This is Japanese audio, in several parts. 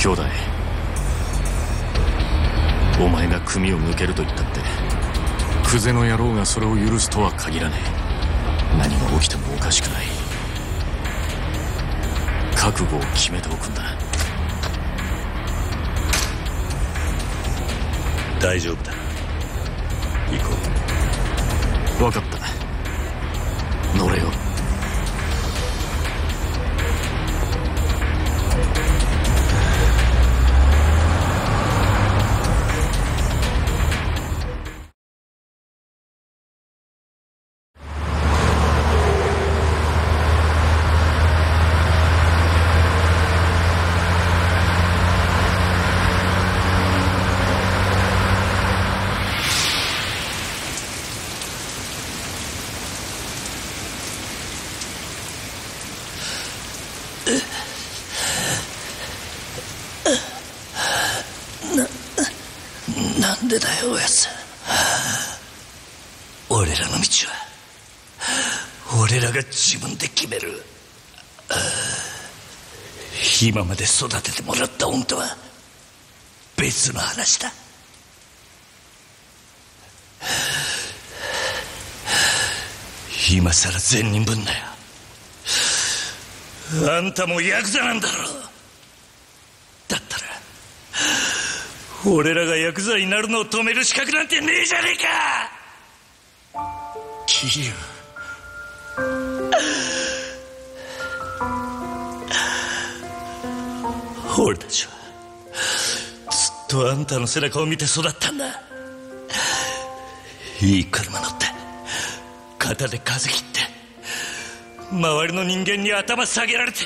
兄弟、お前が組を抜けると言ったってクゼの野郎がそれを許すとは限らねえ。何が起きてもおかしくない。覚悟を決めておくんだ。 大丈夫だ、行こう。分かった、乗れよ。 なんでだよ、おやつ。俺らの道は俺らが自分で決める。今まで育ててもらった恩とは別の話だ。今さら善人ぶんなよ。あんたもヤクザなんだろ。だったら俺らがヤクザになるのを止める資格なんてねえじゃねえか。桐生、俺たちはずっとあんたの背中を見て育ったんだ。いい車乗って肩で風切って周りの人間に頭下げられて、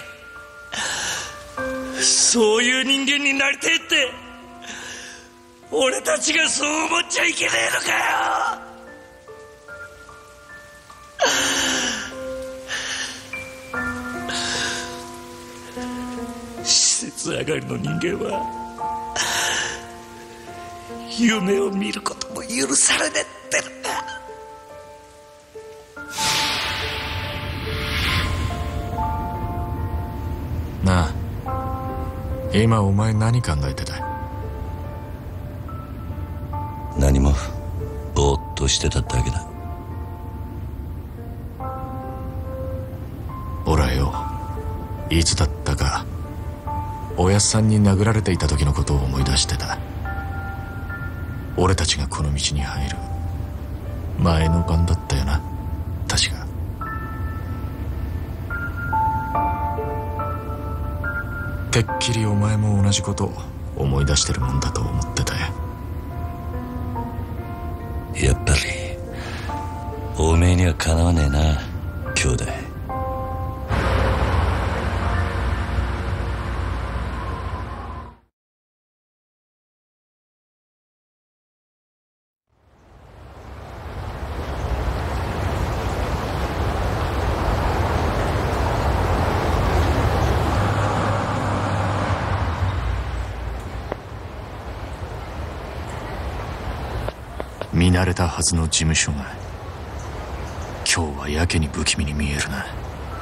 そういう人間になりてえって俺たちがそう思っちゃいけねえのかよ。施設上がりの人間は夢を見ることも許されねえってのか。 なあ、今お前何考えてた？ 何も、ぼーっとしてただけだ。 俺はよ、いつだったかおやっさんに殴られていた時のことを思い出してた。俺たちがこの道に入る前の晩だったよな、確か。てっきりお前も同じことを思い出してるもんだと思ってたよ。 やっぱりおめえにはかなわねえな、兄弟。 見慣れたはずの事務所が今日はやけに不気味に見えるな。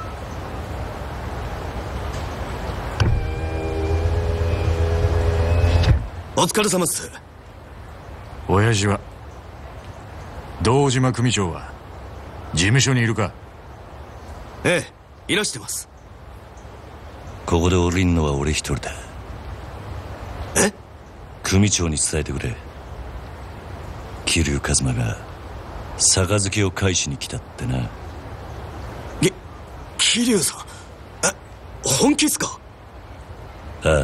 お疲れ様っす。 親父は堂島組長は事務所にいるか？ ええ、いらしてます。 ここで降りんのは俺一人だ。 え？ 組長に伝えてくれ。桐生一馬が杯を返しに来たってな。 桐生さん、本気っすか？ ああ。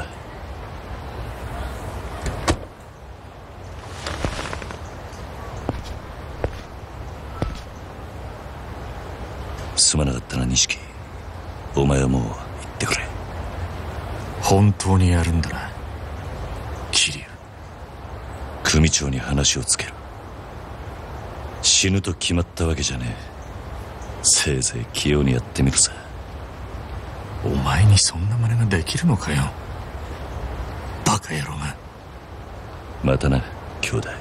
すまなかったな、錦。お前はもう行ってくれ。 本当にやるんだな、桐生。 組長に話をつける。死ぬと決まったわけじゃねえ。せいぜい器用にやってみるさ。 お前にそんな真似ができるのかよ、バカ野郎が。 またな、兄弟。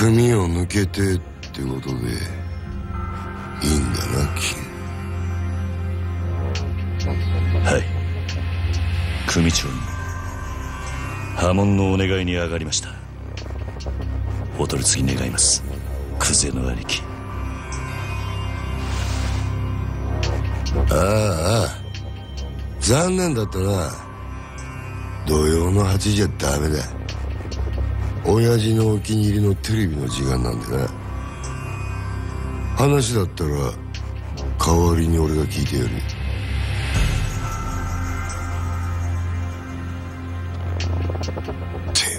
組を抜けてってことでいいんだな、キン。 はい、組長に破門のお願いに上がりました。お取り次ぎ願います、クゼの兄貴。 ああ、残念だったな。土曜の8時じゃダメだ。親父のお気に入りのテレビの時間なんでな。話だったら代わりに俺が聞いてやる。て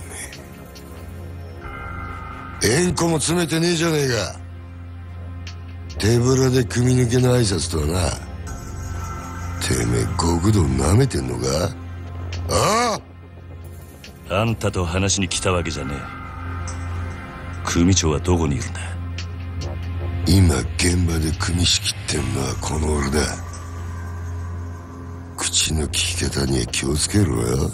めえ、縁故も詰めてねえじゃねえか。手ぶらで組み抜けの挨拶とはな。てめえ極道舐めてんのか。ああ、 あんたと話に来たわけじゃねえ。組長はどこにいるんだ。 今現場で組仕切ってんのはこの俺だ。口の利き方には気をつけろよ。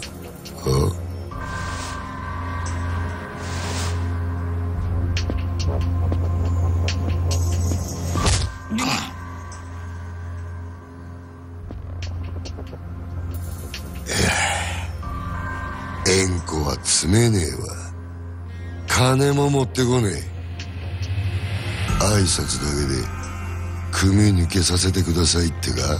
縁故は詰めねえわ。金も持ってこねえ。挨拶だけで組抜けさせてくださいってか。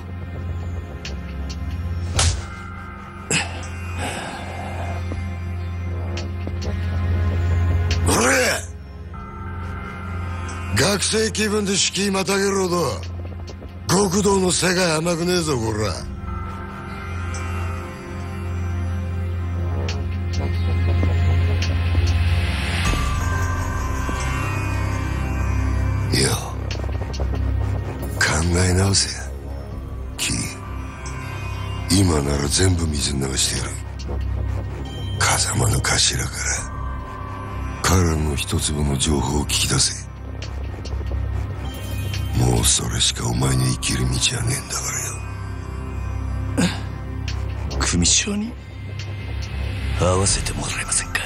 学生気分で敷居またげるほど極道の世界甘くねえぞこら。いや、考え直せやキー。今なら全部水に流してやる。風間の頭から彼の一粒の情報を聞き出せ。もうそれしかお前に生きる道はねえんだからよ。 組長に会わせてもらえませんか。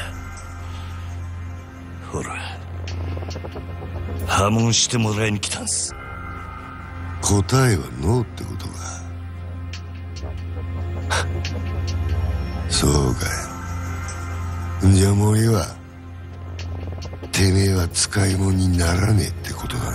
ほら、破門してもらいに来たんす。 答えはノーってことか。そうかよ。じゃあもういいわ。てめえは使い物にならねえってことだな。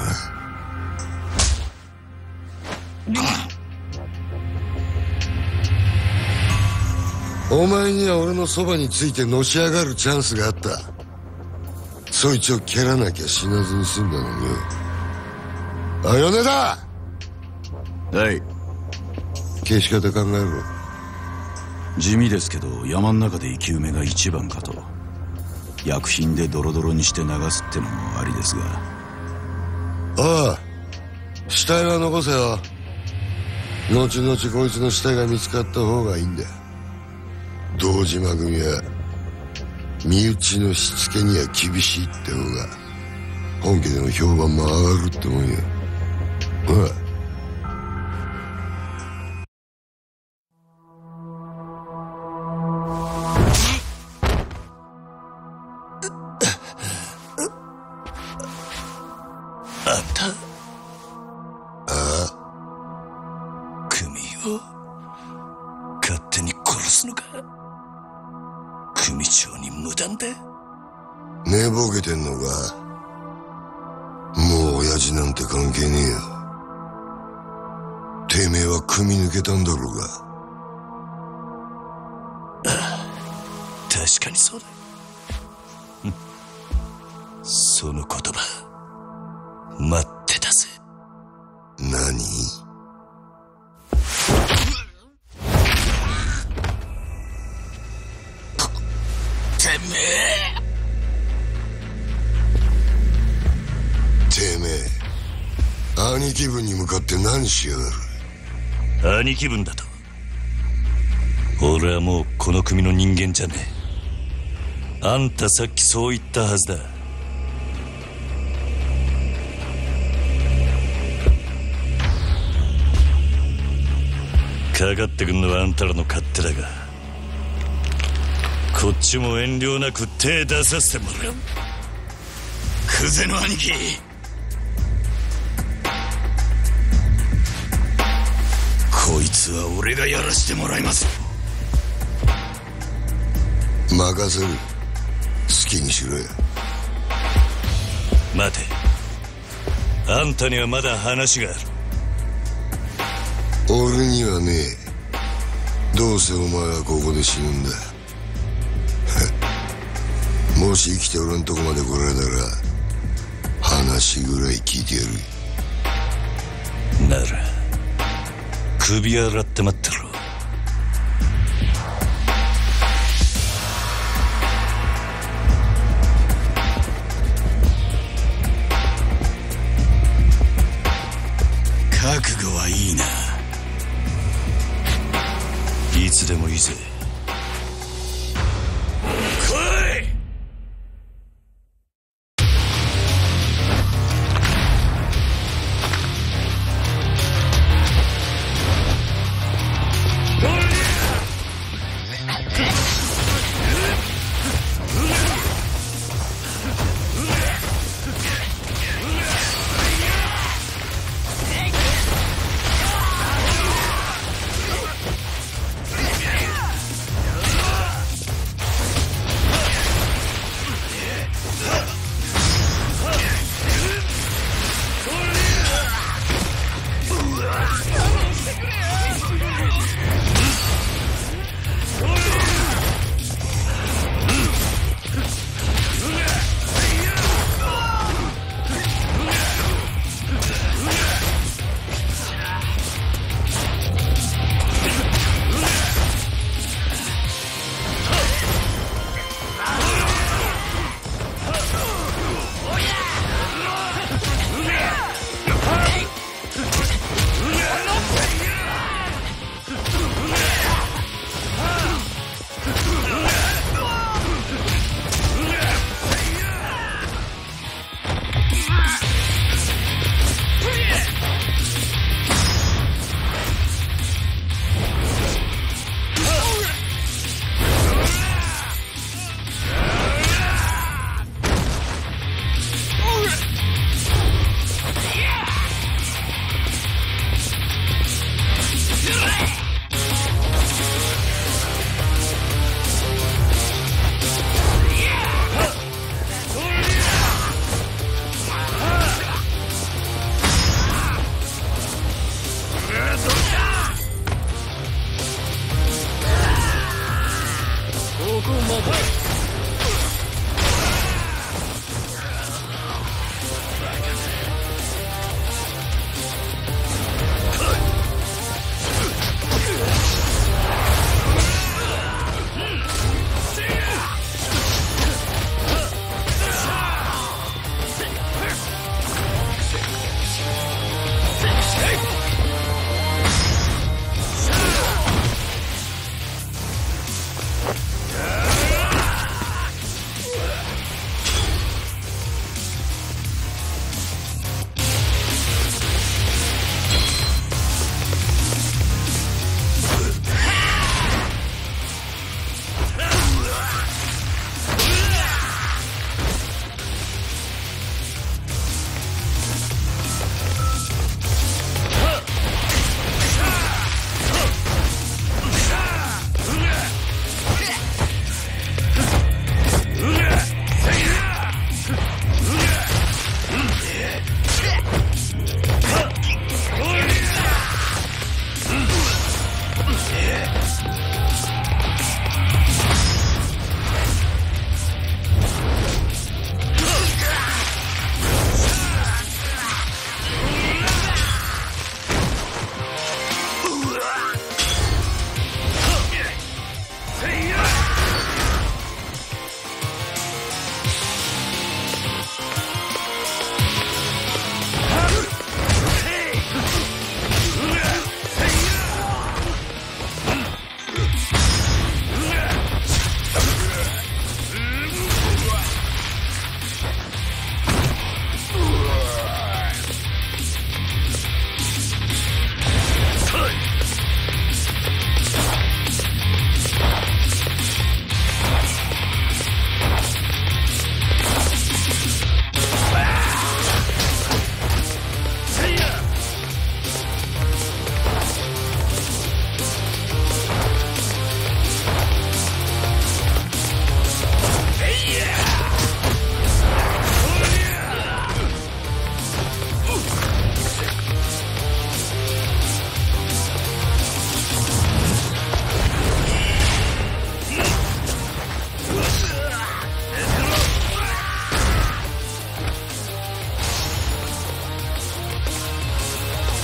お前には俺のそばについてのし上がるチャンスがあった。そいつを蹴らなきゃ死なずに済んだのによ。あ、米田。 はい。 消し方考えろ。 地味ですけど山ん中で生き埋めが一番かと。薬品でドロドロにして流すってのもありですが。 ああ、死体は残せよ。後々こいつの死体が見つかった方がいいんだよ。堂島組は身内のしつけには厳しいって方が本家での評判も上がるってもんよ。 あんた、 あ組を勝手に殺すのか。組長に無断で。 寝ぼけてんのか。もう親父なんて関係ねえよ。てめえは組み抜けたんだろうが。 ああ、確かにそうだ。その言葉待ってたぜ。 何？てめえ兄貴分に向かって何しやがる。 兄貴分だと。俺はもうこの組の人間じゃねえ。あんたさっきそう言ったはずだ。かかってくんのはあんたらの勝手だが、こっちも遠慮なく手出させてもらう。 クゼの兄貴、こいつは俺がやらしてもらいます。 任せる。好きにしろよ。 待て、あんたにはまだ話がある。 俺にはねえ。どうせお前はここで死ぬんだ。もし生きて俺んとこまで来られたら話ぐらい聞いてやる。 なら首洗って待ってろ。 覚悟はいいな。 いつでもいいぜ。 来い。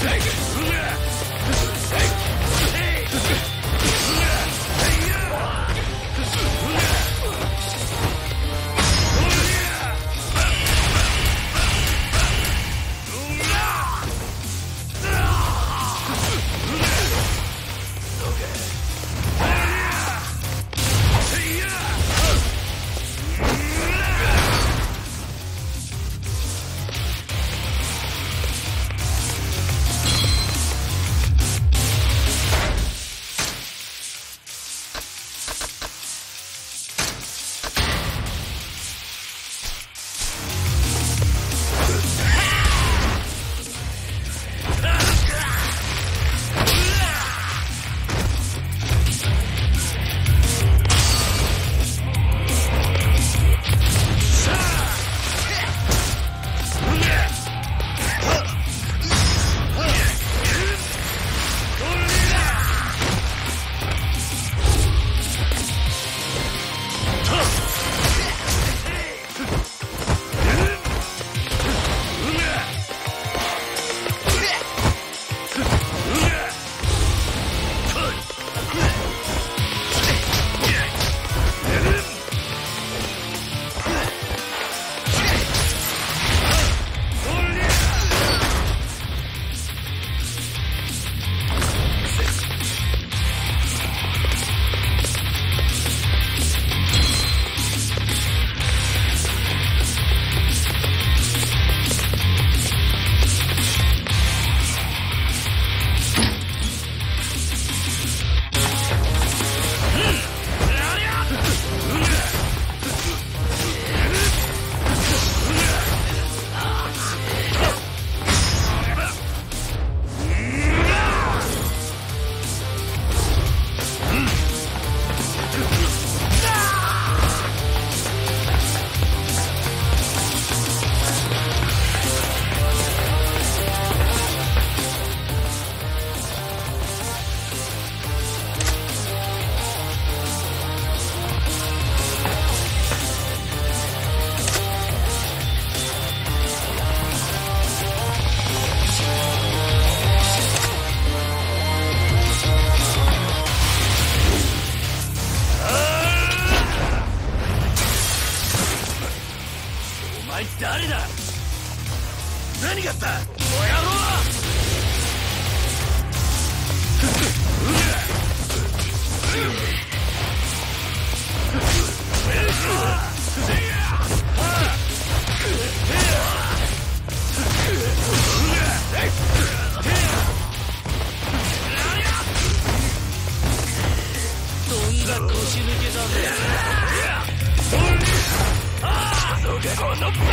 誰だ？何があった？お野郎！どんな腰抜けだぜ。このバカ！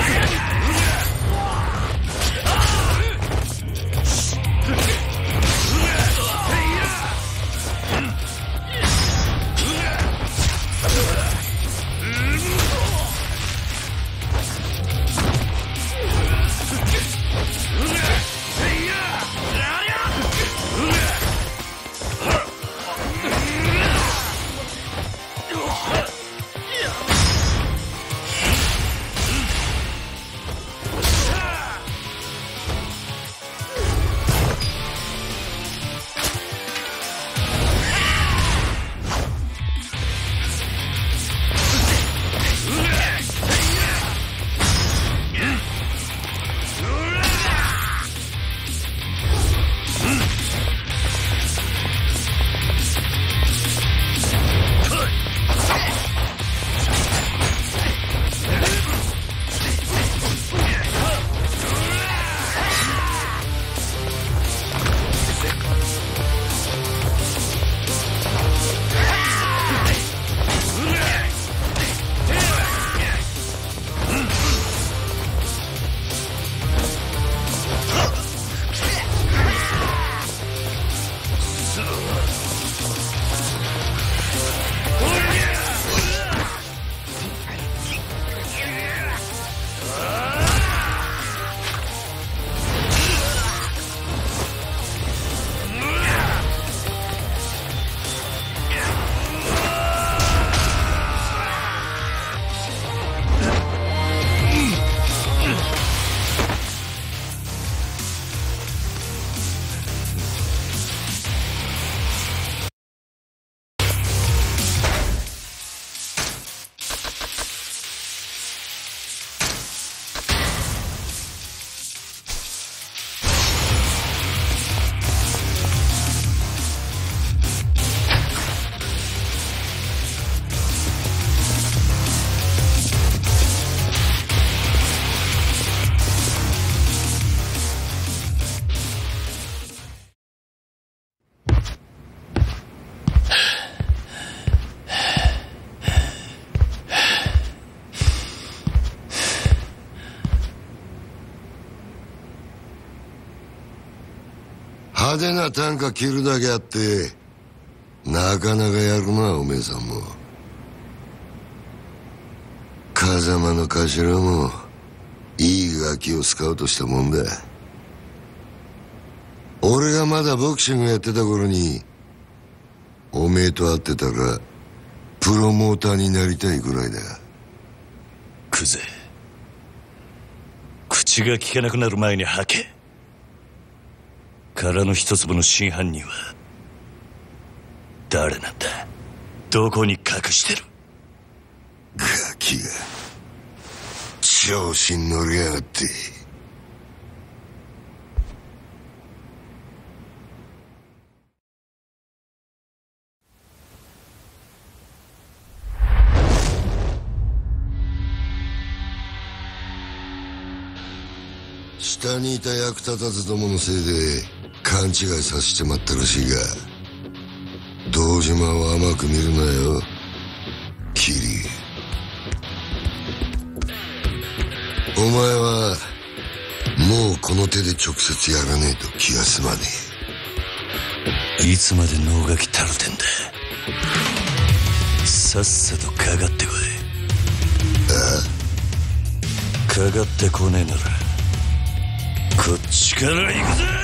派手な短歌切るだけあってなかなかやるな、おめえさんも。風間の頭もいいガキをスカウトしたもんだ。俺がまだボクシングやってた頃におめえと会ってたらプロモーターになりたいぐらいだ。 クゼ、口が聞けなくなる前に吐け。殻の一粒の真犯人は誰なんだ？どこに隠してる？ ガキが調子に乗りやがって。下にいた役立たずどものせいで勘違いさせちまったらしいが、堂島を甘く見るなよ、キリ。お前はもうこの手で直接やらねえと気が済まねいつまで能書きたるてんだ。さっさとかかってこい。かかってこねえならこっちから行くぜ。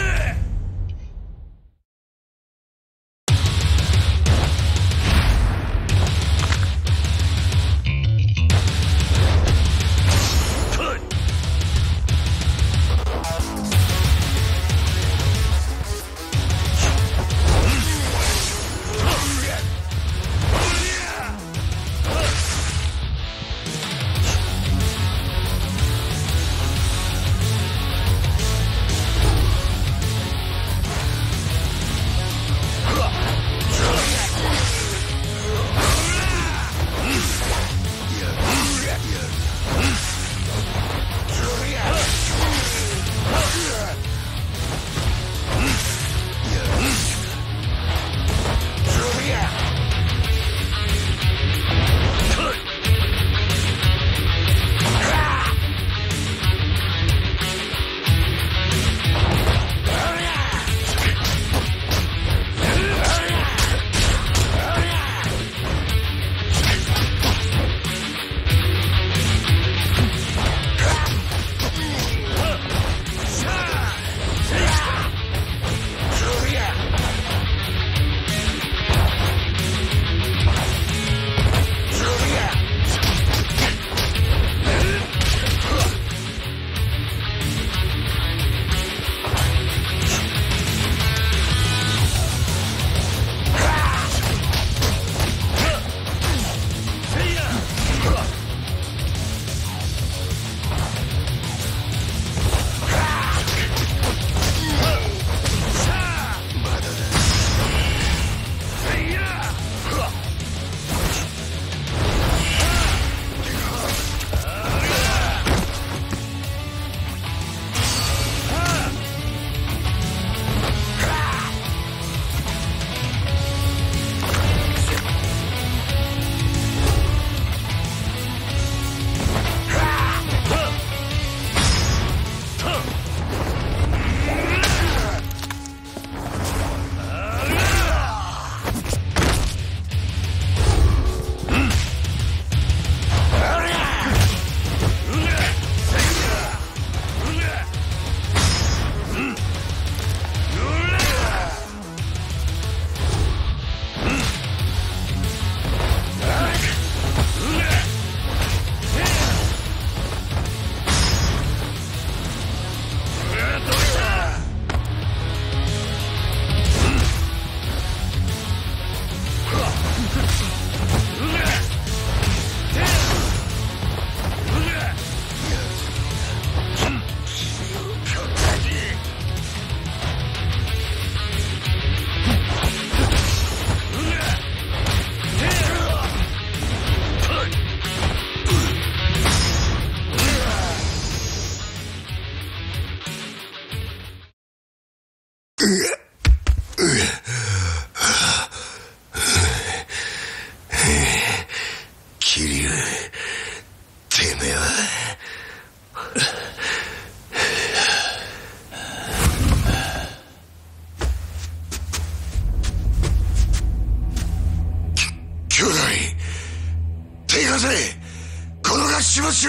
ましろ。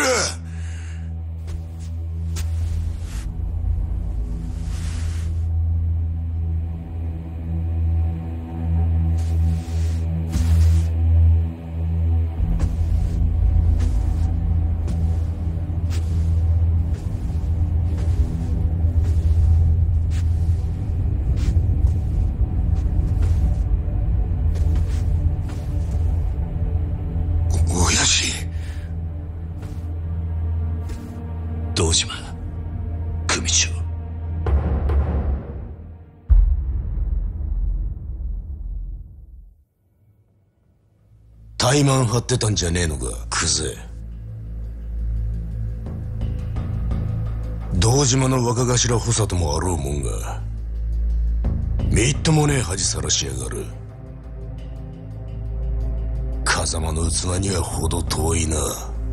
堂島組長。 怠慢張ってたんじゃねえのか、クズ。堂島の若頭補佐ともあろうもんが、みっともねえ恥さらしやがる。風間の器には程遠いな。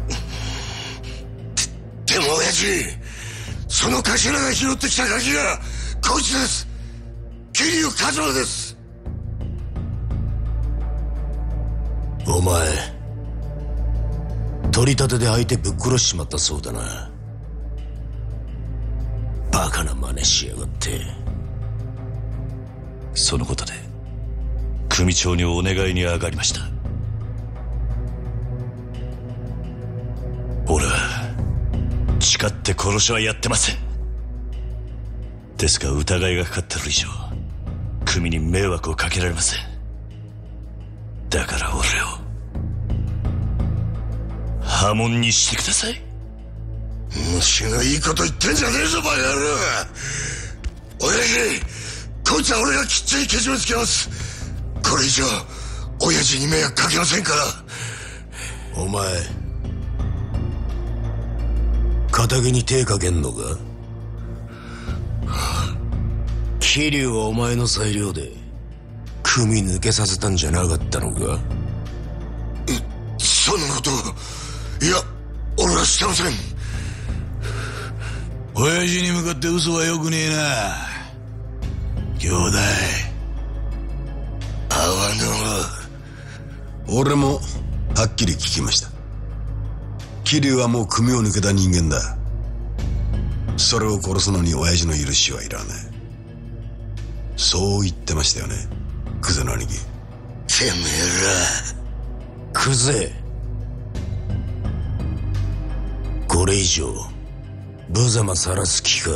でも親父、その頭が拾ってきたガキがこいつです。桐生一馬です。 お前取り立てで相手ぶっ殺しちまったそうだな。バカな真似しやがって。 そのことで組長にお願いに上がりました。俺は誓って殺しはやってません。ですが疑いがかかってる以上組に迷惑をかけられません。だから俺を破門にしてください。 虫のいいこと言ってんじゃねえぞバカ野郎。親父、こいつは俺がきっちりけじめつけます。これ以上親父に迷惑かけませんから。 お前仇に手かけんのか。桐生はお前の裁量で組抜けさせたんじゃなかったのか。 そんなこと、いや俺はしてません。 親父に向かって嘘はよくねえな。兄弟あわぬ。 俺もはっきり聞きました。桐生はもう組を抜けた人間だ。それを殺すのに親父の許しはいらない。そう言ってましたよね、クゼの兄貴。 てめえらクゼ、これ以上無様さらす気か。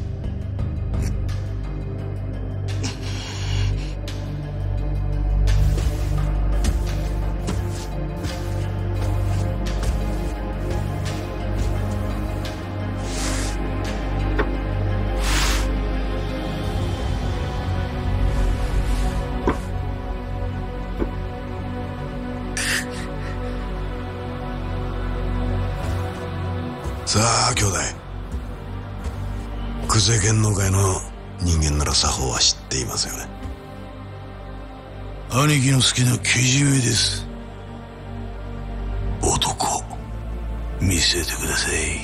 さあ兄弟、久世剣能界の人間なら作法は知っていますよね。 兄貴の好きなけじめです。男見せてください。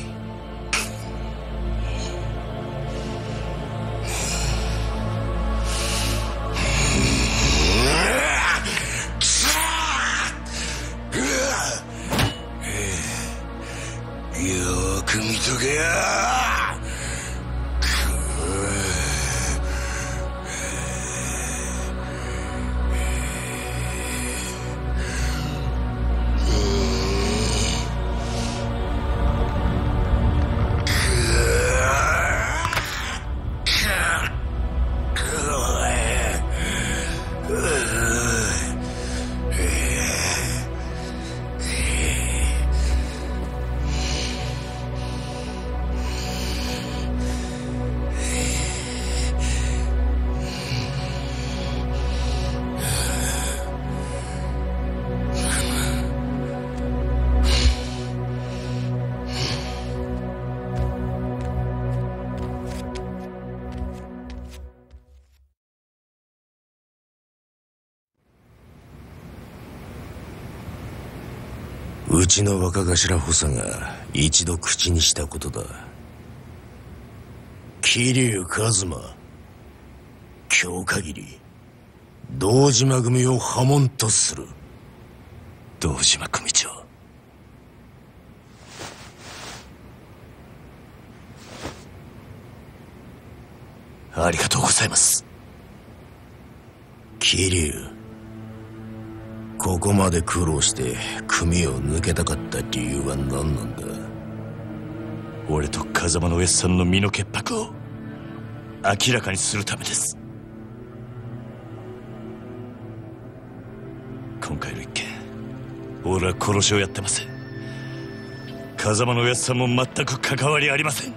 よく見とけや。 うちの若頭補佐が一度口にしたことだ。桐生一馬、今日限り堂島組を破門とする。 堂島組長、 ありがとうございます。 桐生、ここまで苦労して組を抜けたかった理由は何なんだ？ 俺と風間のおやっさんの身の潔白を明らかにするためです。今回の一件、俺は殺しをやってません。風間のおやっさんも全く関わりありません。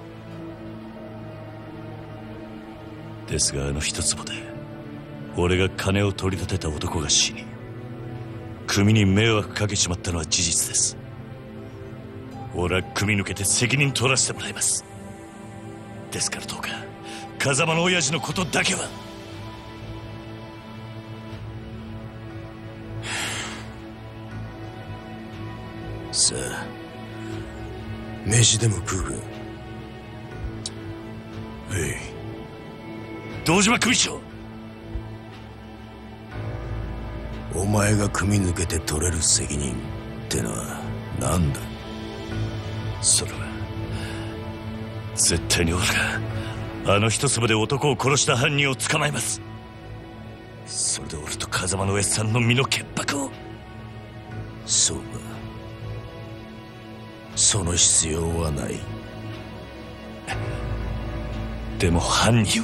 ですが一坪で俺が金を取り立てた男が死に組に迷惑かけちまったのは事実です。俺は組抜けて責任取らせてもらいます。ですからどうか風間の親父のことだけは。 さあ、飯でも食うか。 堂島組長、 お前が組抜けて取れる責任ってのは何だ？ それは絶対に俺が一粒で男を殺した犯人を捕まえます。それで俺と風間のおやっさんの身の潔白を。 そうか、その必要はない。 でも犯人を。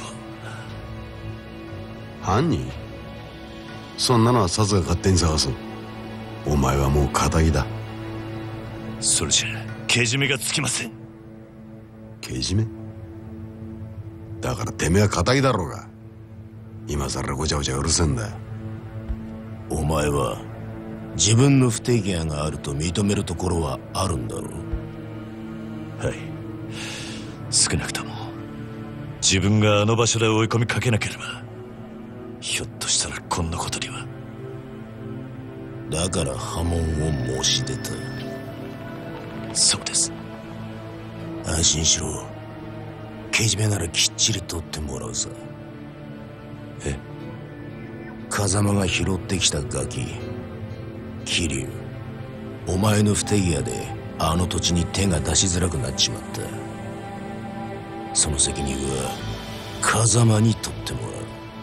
犯人？そんなのはサツが勝手に探す。お前はもう仇だ。 それじゃけじめがつきません。 けじめ？だからてめえは仇だろうが。今さらごちゃごちゃうるせえんだ。 お前は自分の不手際があると認めるところはあるんだろう？ はい、少なくとも自分があの場所で追い込みかけなければ、ひょっとしたらこんなことには。 だから破門を申し出た。 そうです。 安心しろ。けじめならきっちり取ってもらうさ。 え？ 風間が拾ってきたガキ、桐生、お前の不手際であの土地に手が出しづらくなっちまった。その責任は風間に取ってもら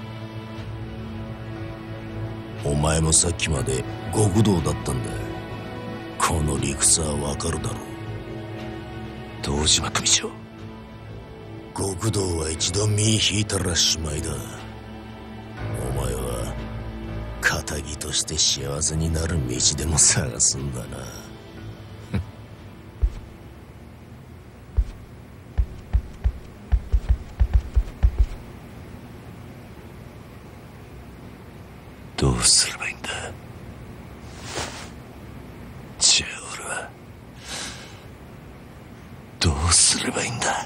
う。お前もさっきまで極道だったんだ。この理屈はわかるだろう。 堂島組長、 極道は一度身引いたらしまいだ。お前は仇として幸せになる道でも探すんだな。 どうすればいいんだ。じゃあ俺はどうすればいいんだ。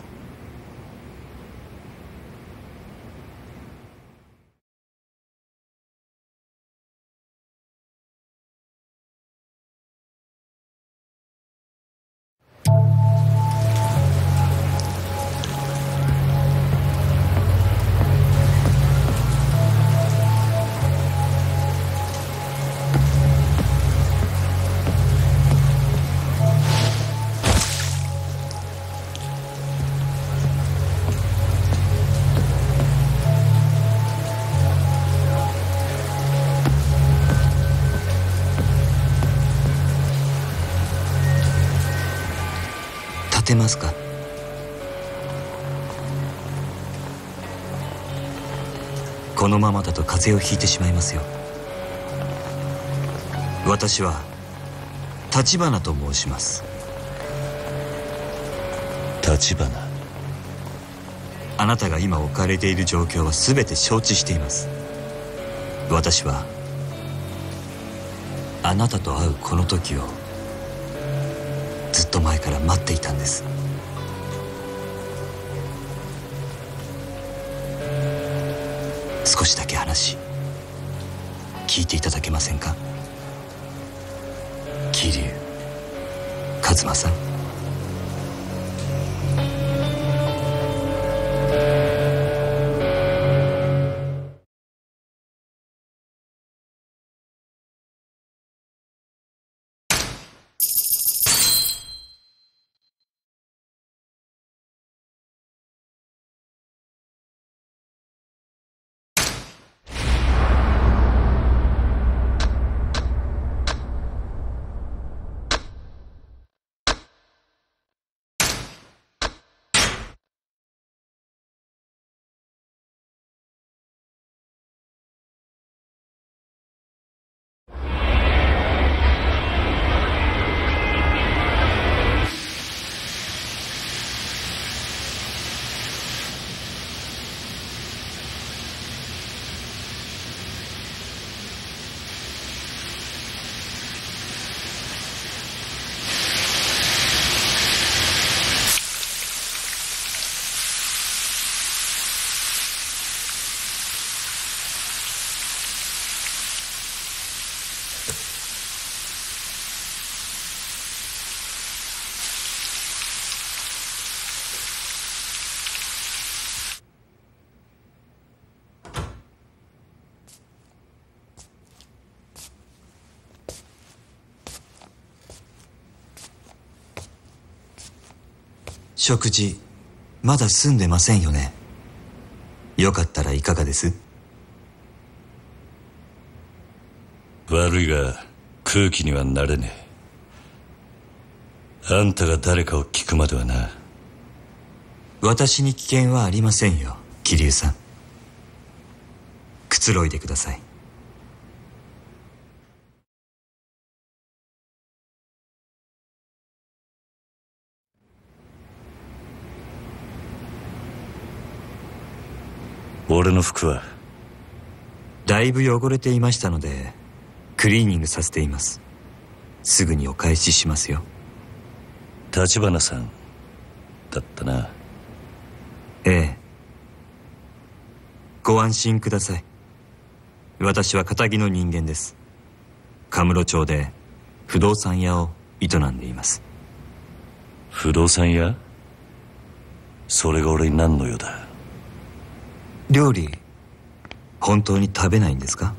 立てますか？このままだと風邪をひいてしまいますよ。私は立花と申します。 立花？ あなたが今置かれている状況は全て承知しています。私はあなたと会うこの時をずっと前から待っていたんです。少しだけ話聞いていただけませんか？桐生一馬さん。 食事まだ済んでませんよね。よかったらいかがです？ 悪いが空気にはなれねえ。あんたが誰かを聞くまではな。 私に危険はありませんよ、桐生さん。くつろいでください。 俺の服は？ だいぶ汚れていましたのでクリーニングさせています。すぐにお返ししますよ。 立花さんだったな。 ええ。ご安心ください。私は堅気の人間です。神室町で不動産屋を営んでいます。 不動産屋？それが俺に何の用だ？ 料理本当に食べないんですか？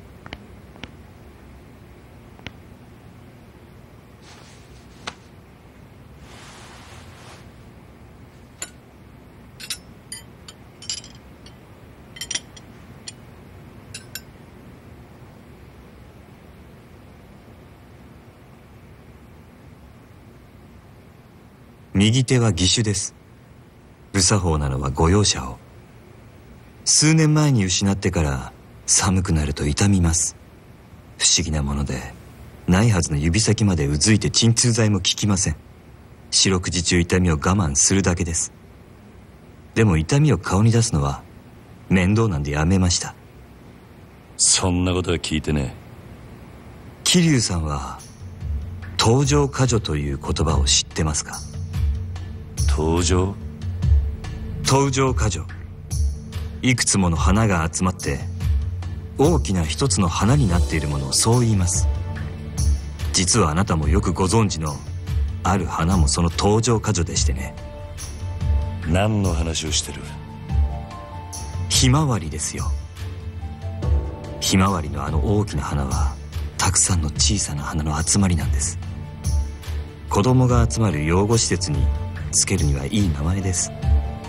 右手は義手です。不作法なのはご容赦を。数年前に失ってから寒くなると痛みます。不思議なものでないはずの指先までうずいて鎮痛剤も効きません。四六時中痛みを我慢するだけです。でも痛みを顔に出すのは面倒なんでやめました。 そんなことは聞いてねえ。 桐生さんは登場過剰という言葉を知ってますか？ 登場過剰。いくつもの花が集まって大きな一つの花になっているものをそう言います。実はあなたもよくご存知のある花もその登場過剰でしてね。 何の話をしてる？ ひまわりですよ。ひまわりのあの大きな花はたくさんの小さな花の集まりなんです。子供が集まる養護施設につけるにはいい名前です。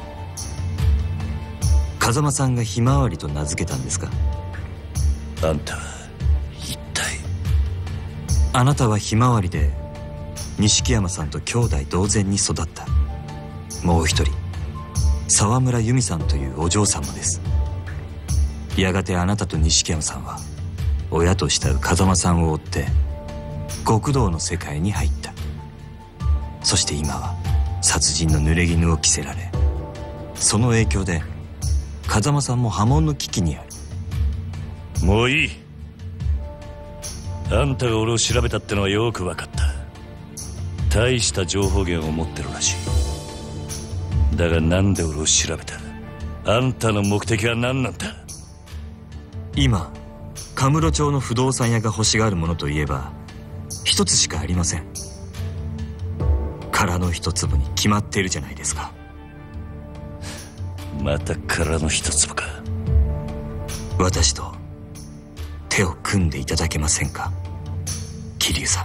風間さんがひまわりと名付けたんですか？ あんたは一体？ あなたはひまわりで錦山さんと兄弟同然に育った。もう一人沢村由美さんというお嬢様です。やがてあなたと錦山さんは親と慕う風間さんを追って極道の世界に入った。そして今は殺人の濡れ衣を着せられ、その影響で風間さんも破門の危機にある。 もういい。あんたが俺を調べたってのはよく分かった。大した情報源を持ってるらしい。だがなんで俺を調べた？あんたの目的は何なんだ？ 今神室町の不動産屋が欲しがるものといえば一つしかありません。殻の一粒に決まっているじゃないですか。 また殻の一粒か。 私と手を組んでいただけませんか、桐生さん。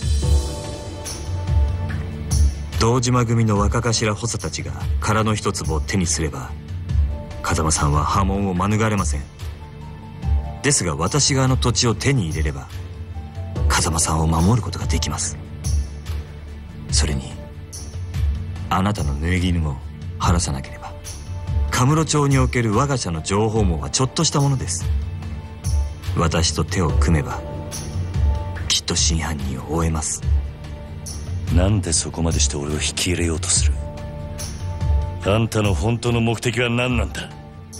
堂島組の若頭補佐たちが殻の一粒を手にすれば風間さんは破門を免れません。ですが私があの土地を手に入れれば風間さんを守ることができます。それにあなたの濡れ衣も晴らさなければ神室町における我が社の情報網はちょっとしたものです。私と手を組めばきっと真犯人を追えます。 なんでそこまでして俺を引き入れようとする？あんたの本当の目的は何なんだ？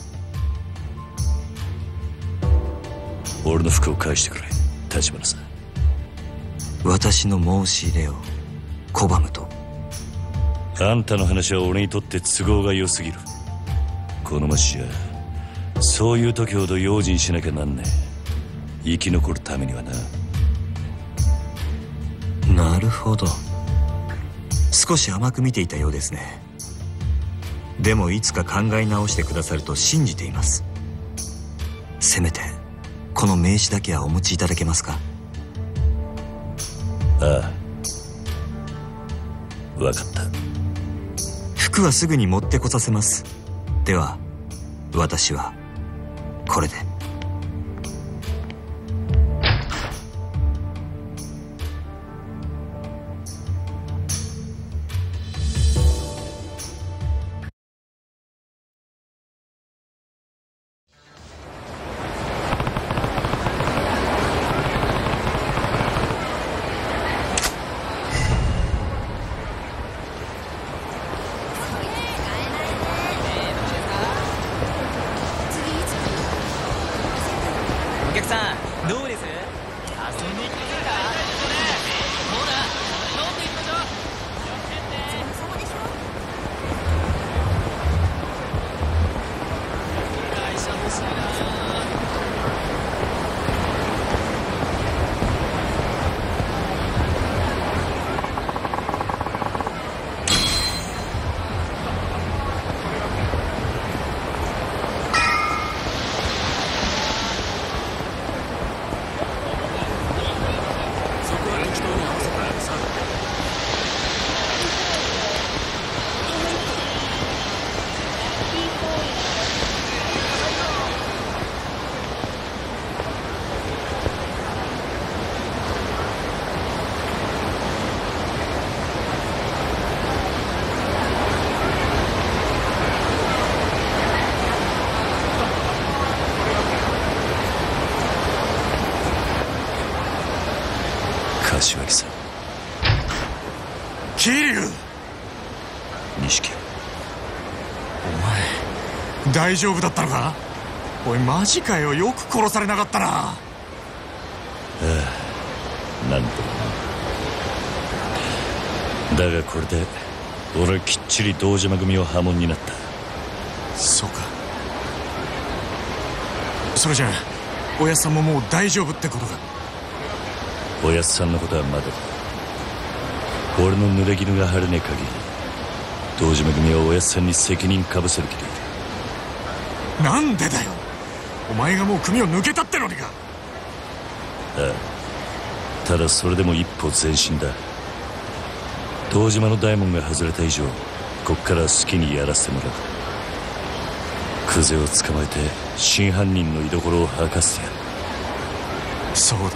俺の服を返してくれ、立花さん。 私の申し入れを拒むと？ あんたの話は俺にとって都合が良すぎる。この町じゃそういう時ほど用心しなきゃなんねえ。生き残るためにはな。 なるほど。少し甘く見ていたようですね。でもいつか考え直してくださると信じています。せめてこの名刺だけはお持ちいただけますか？ ああ、分かった。 服はすぐに持ってこさせます。では私はこれで。 お客さんどうです？遊んでいきませんか？ほら飲んでいきましょう。そうでしょ。会社欲しいな。 柏木さん、 桐生、 錦、 お前大丈夫だったのか？おいマジかよ、よく殺されなかったな。 ああ、なんとも。だがこれで俺はきっちり堂島組を破門になった。 そうか。それじゃあおやっさんももう大丈夫ってことか？ おやっさんのことはまだだ。俺の濡れ衣が晴れねえ限り堂島組はおやっさんに責任かぶせる気でいる。 なんでだよ、お前がもう組を抜けたってのにか。 ああ、ただそれでも一歩前進だ。堂島の大門が外れた以上こっから好きにやらせてもらう。クゼを捕まえて真犯人の居所を吐かせてやる。 そうだな、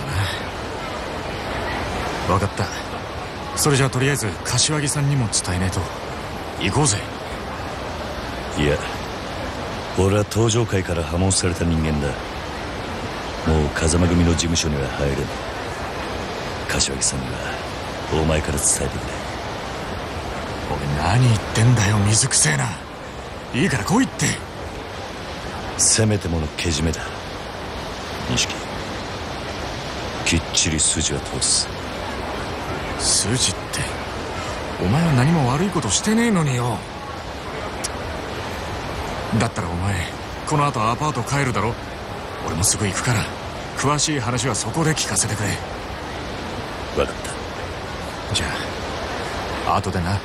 分かった。それじゃあとりあえず柏木さんにも伝えねえと。行こうぜ。 いや、俺は登場界から破門された人間だ。もう風間組の事務所には入れない。柏木さんにはお前から伝えてくれ。 俺何言ってんだよ、水くせえな。いいから来いって。 せめてものけじめだ錦。きっちり筋は通す。 筋ってお前は何も悪いことしてねえのによ。だったらお前この後アパート帰るだろ。俺もすぐ行くから詳しい話はそこで聞かせてくれ。 分かった。 じゃあ後でな。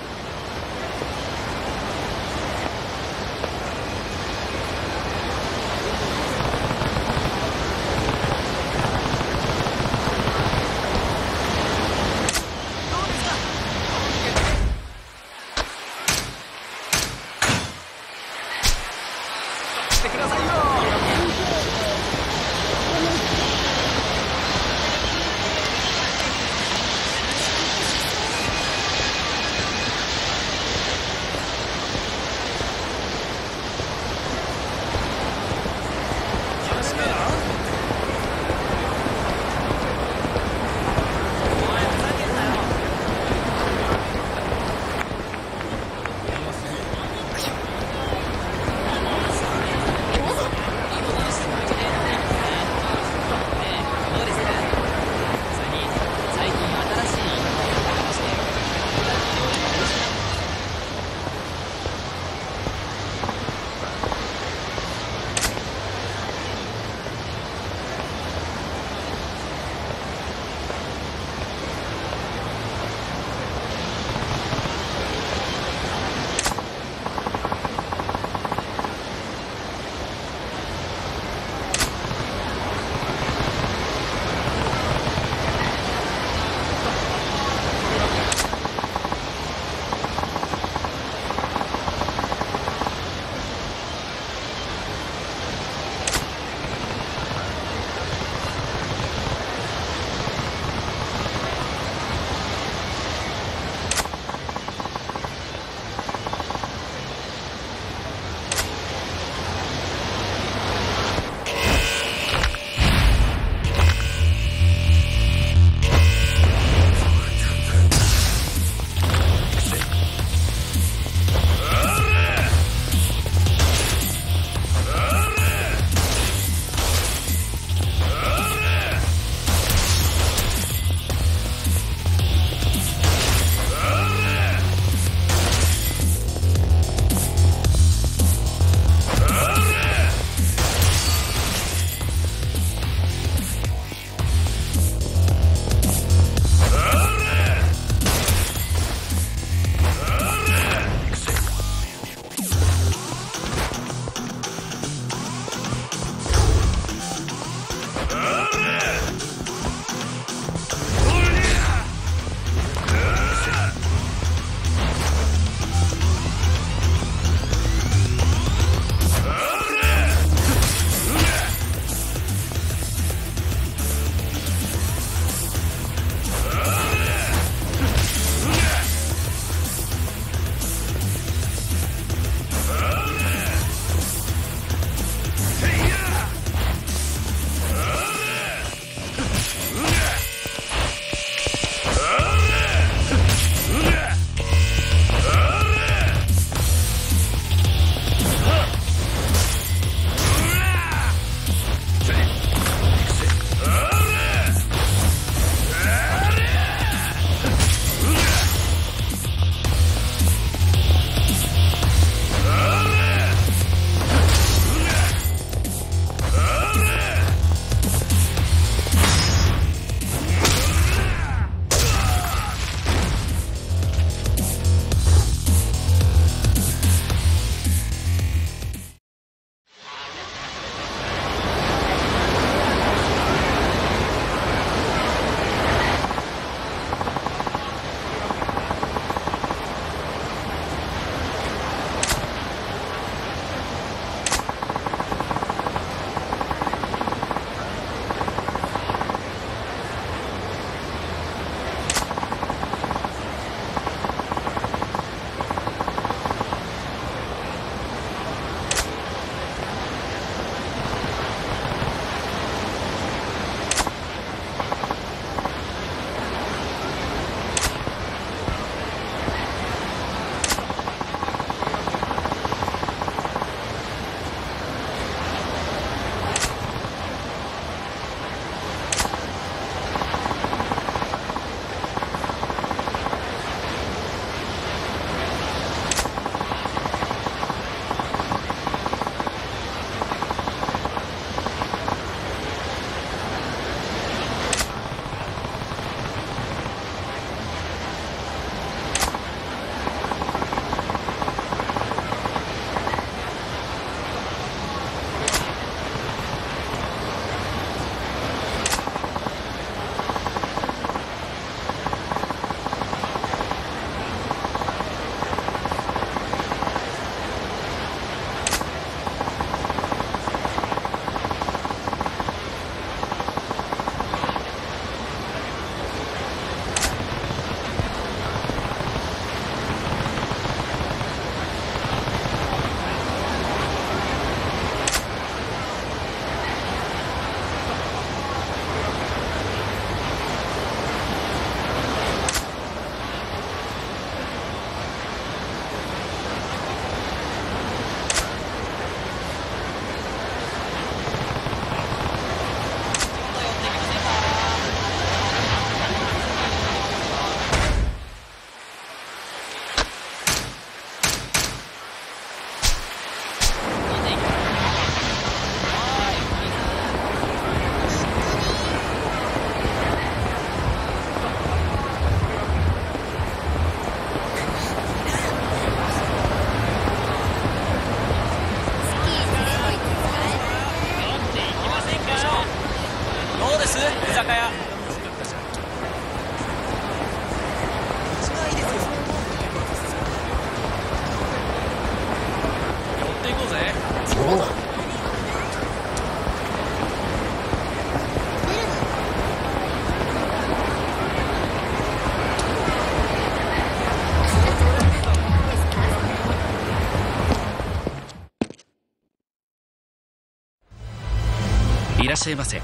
いらっしゃいませ。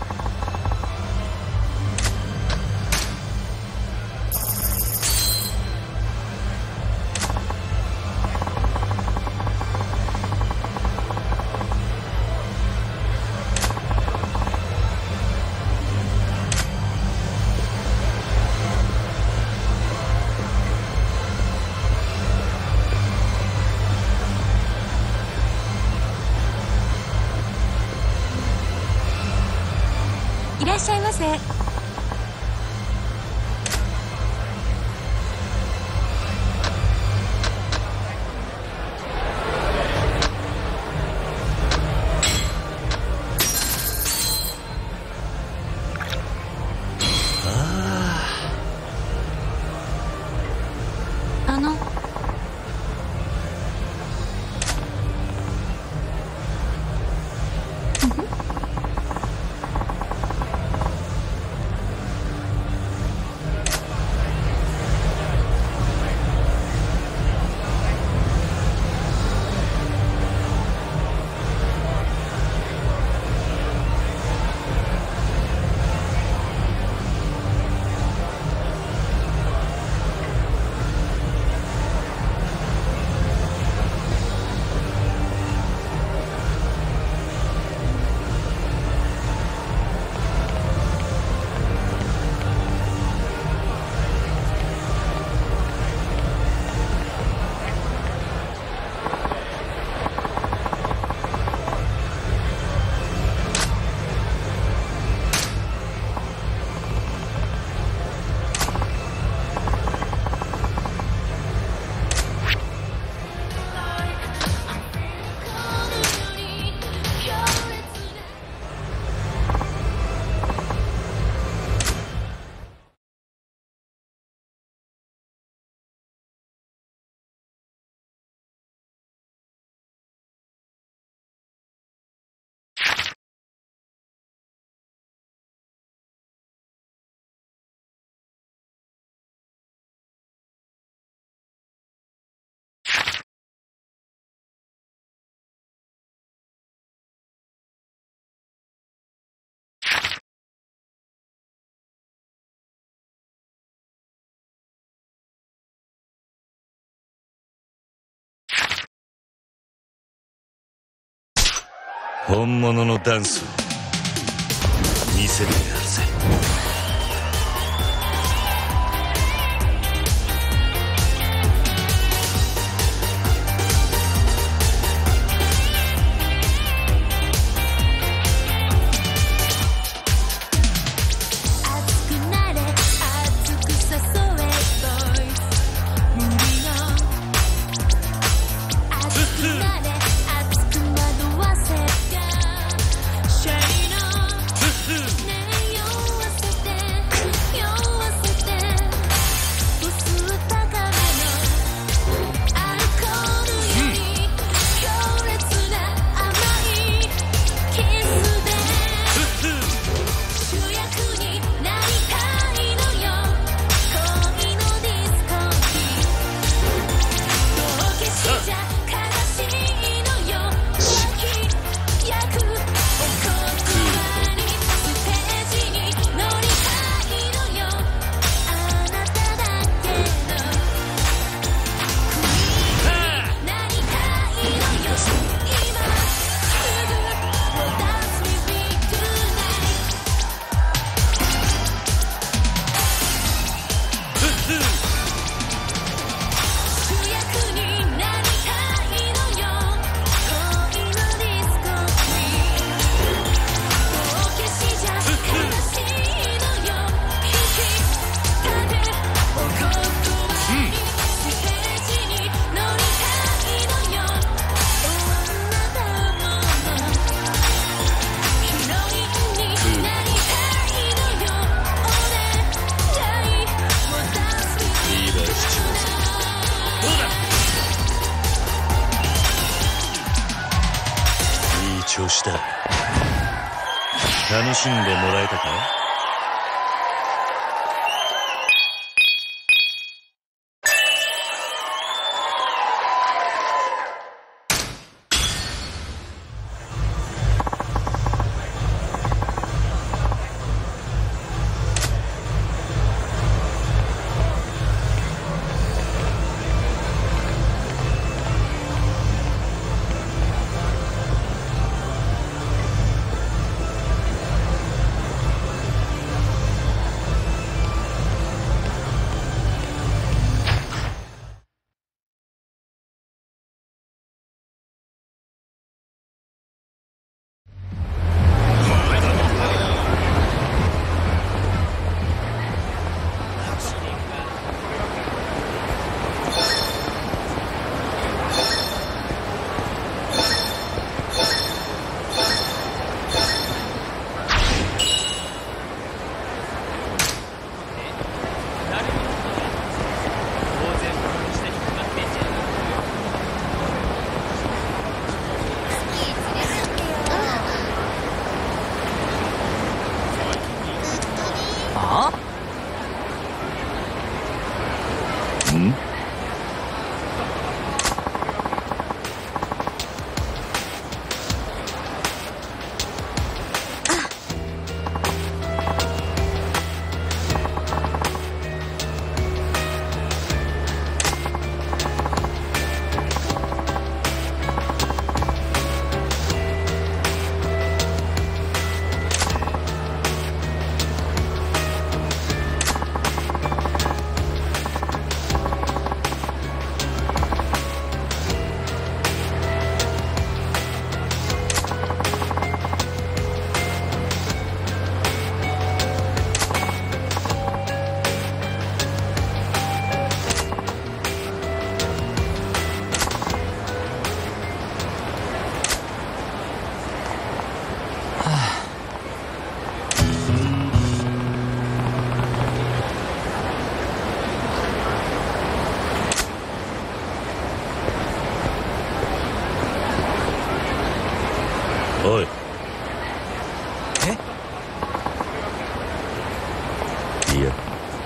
いらっしゃいませ。 本物のダンスを見せてやるぜ。調子だ。楽しんでもらえたか？ おい。いや。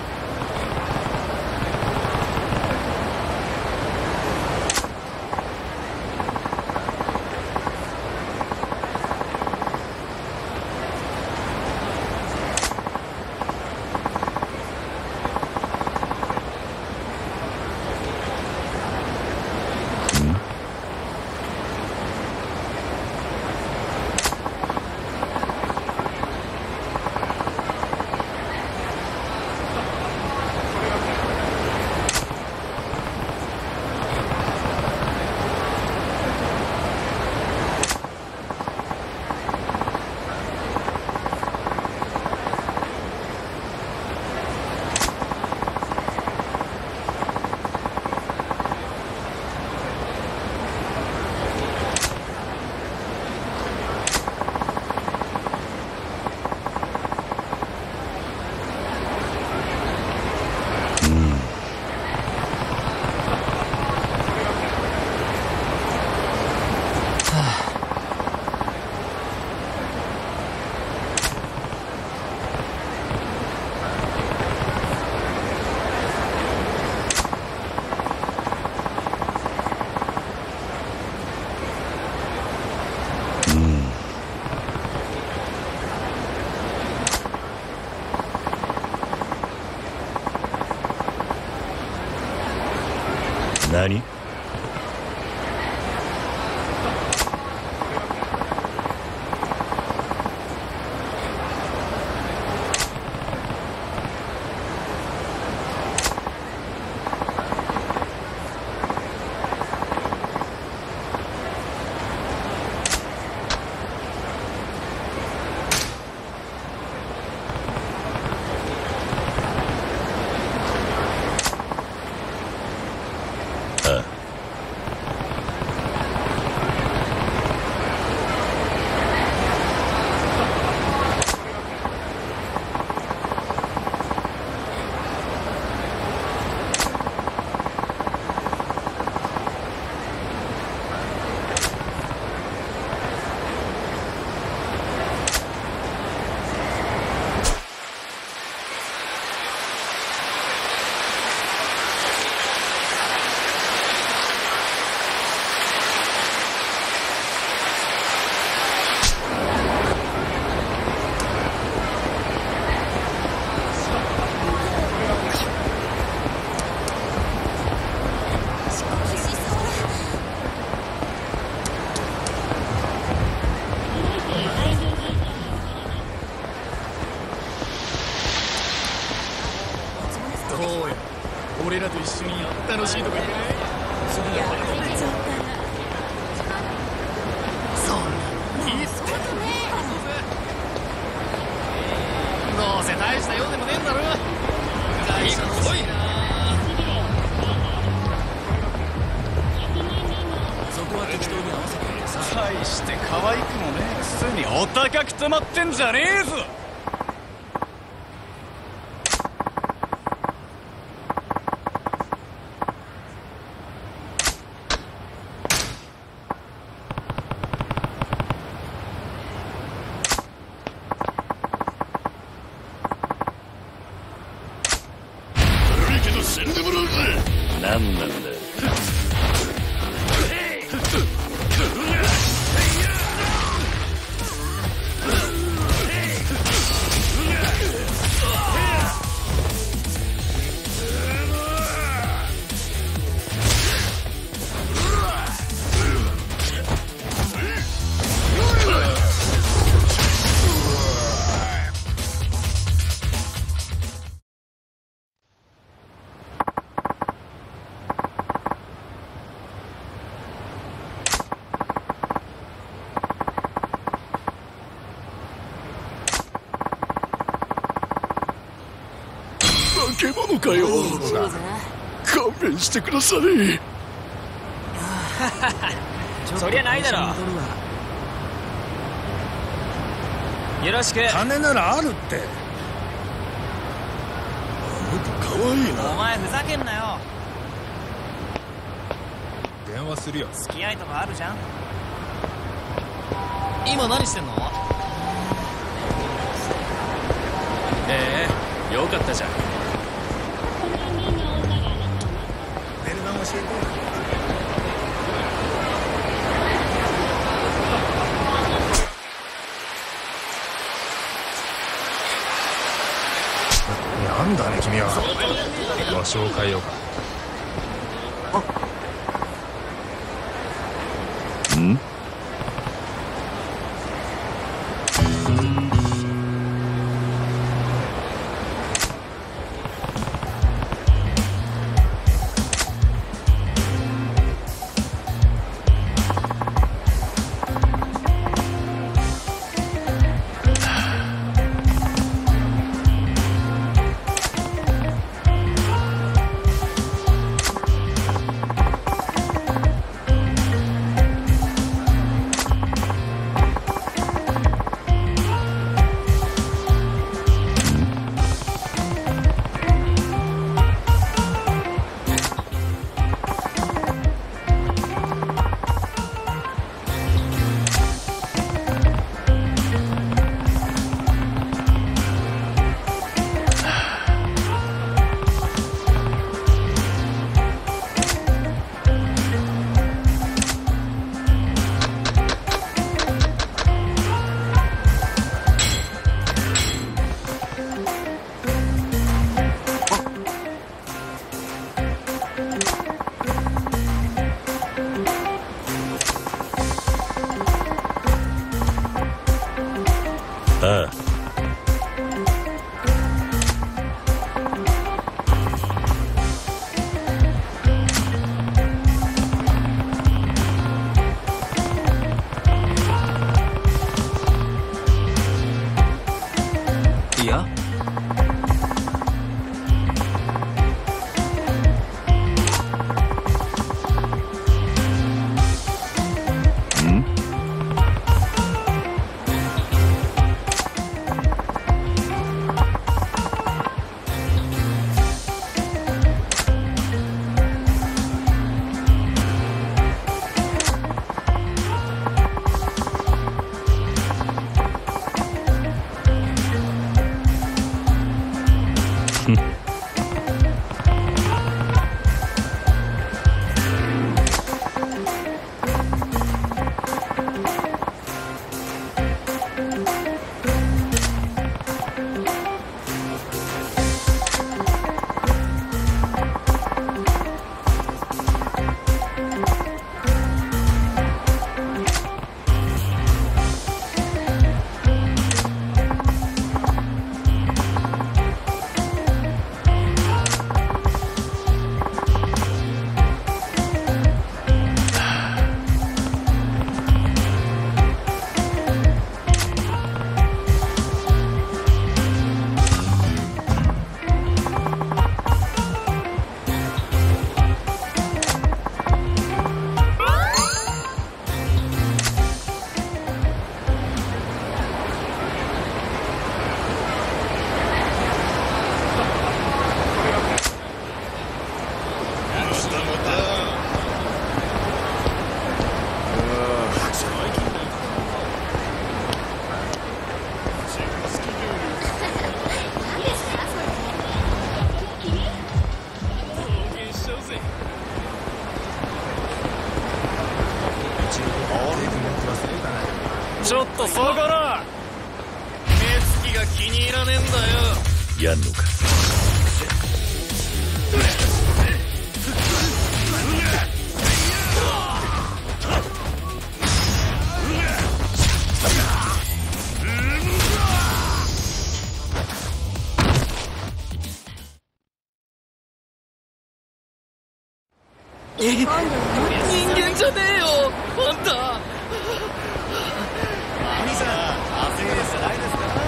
何？ 俺らと一緒に楽しいとこ行けない？そんなのいいって。どうせ大した用でもねえんだろ。じゃあいいから来いな。そこは適当に合わせておいてさ。大して可愛くもねえくせにお高く止まってんじゃねえぞ。 何なんだ。 化け物かよ。勘弁してください。 そりゃないだろ。よろしく。 金ならあるって。あの子かわいいな。 お前ふざけんなよ。 電話するよ。 付き合いとかあるじゃん。 今何してんの？よかったじゃん。ベルガン教えて。 なんだね君は。場所を変えようか。 ん？ ああ。 いや、 ちょっとそこら、目つきが気に入らねえんだよ。 やんのか。 人間じゃねえよ、あんた。兄さん、焦るじゃないですか。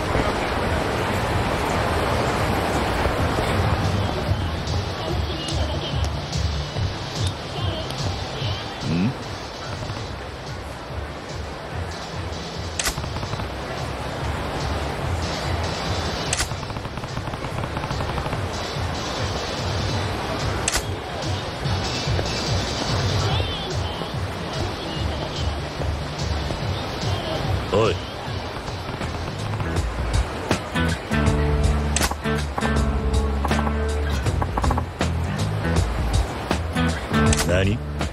おい、何？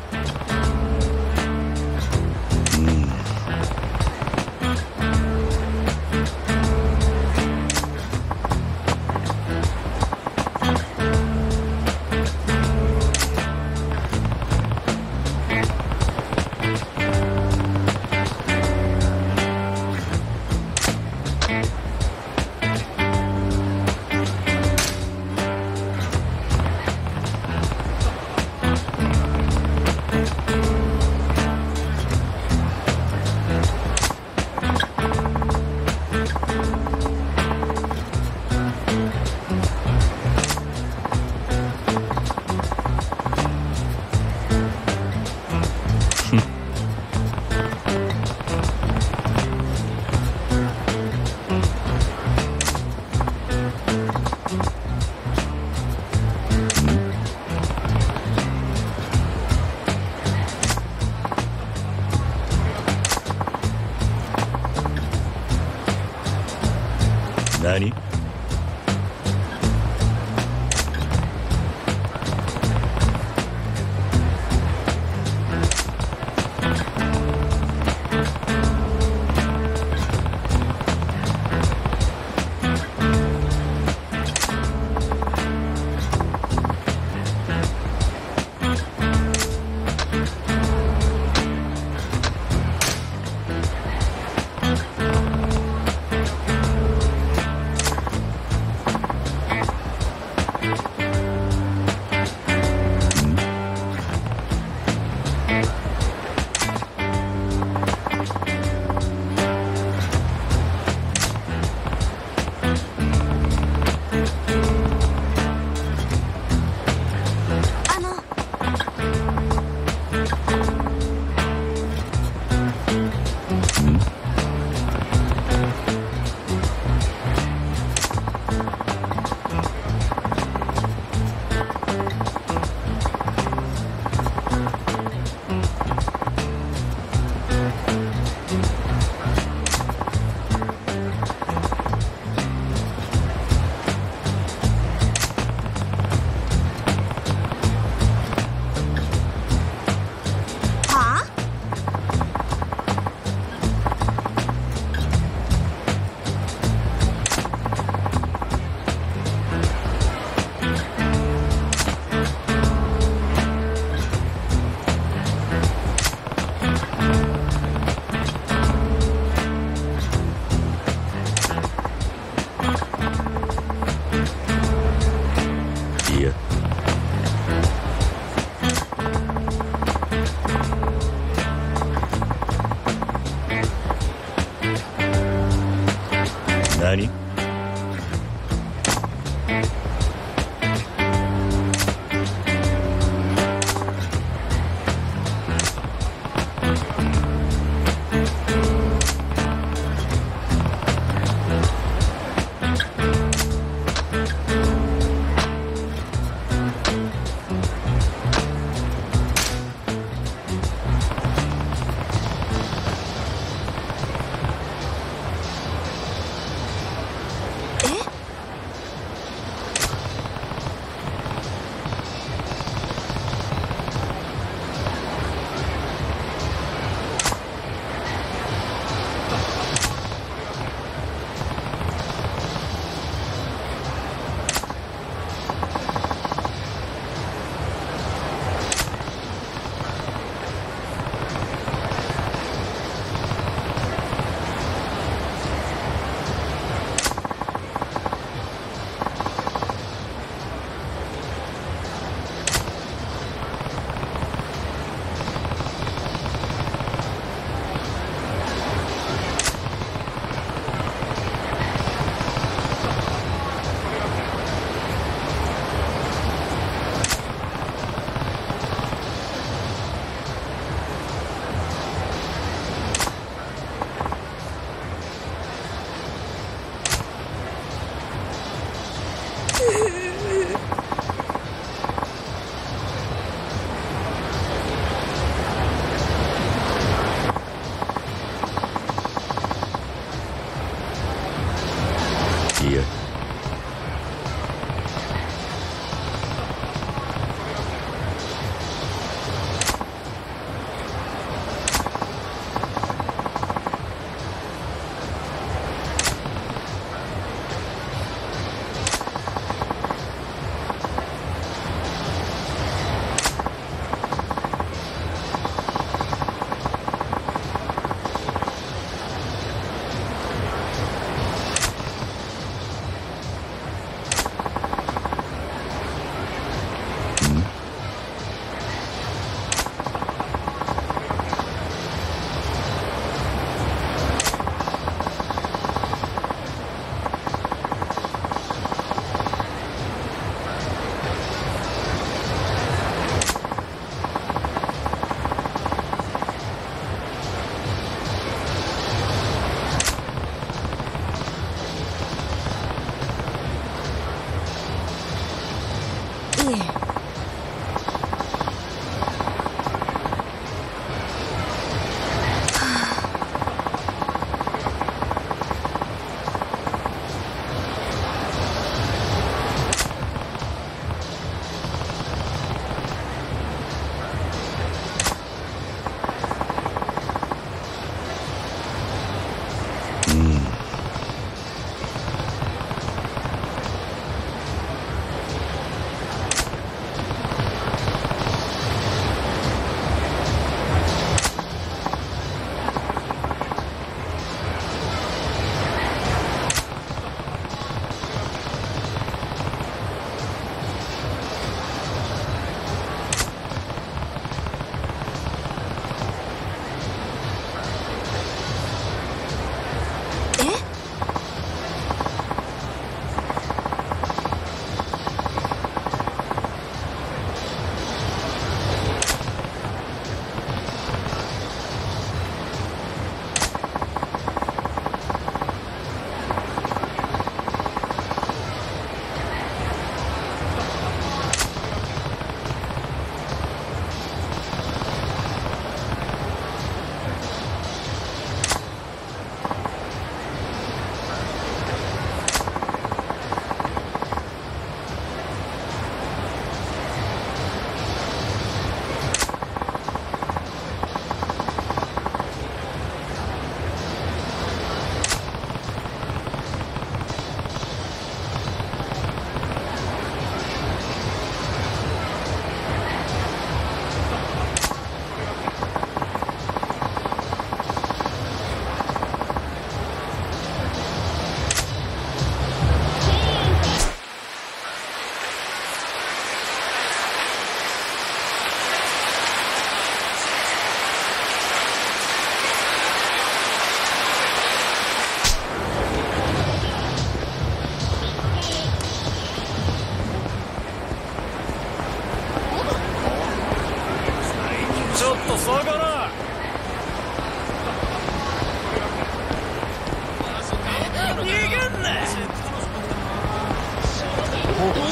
何？何？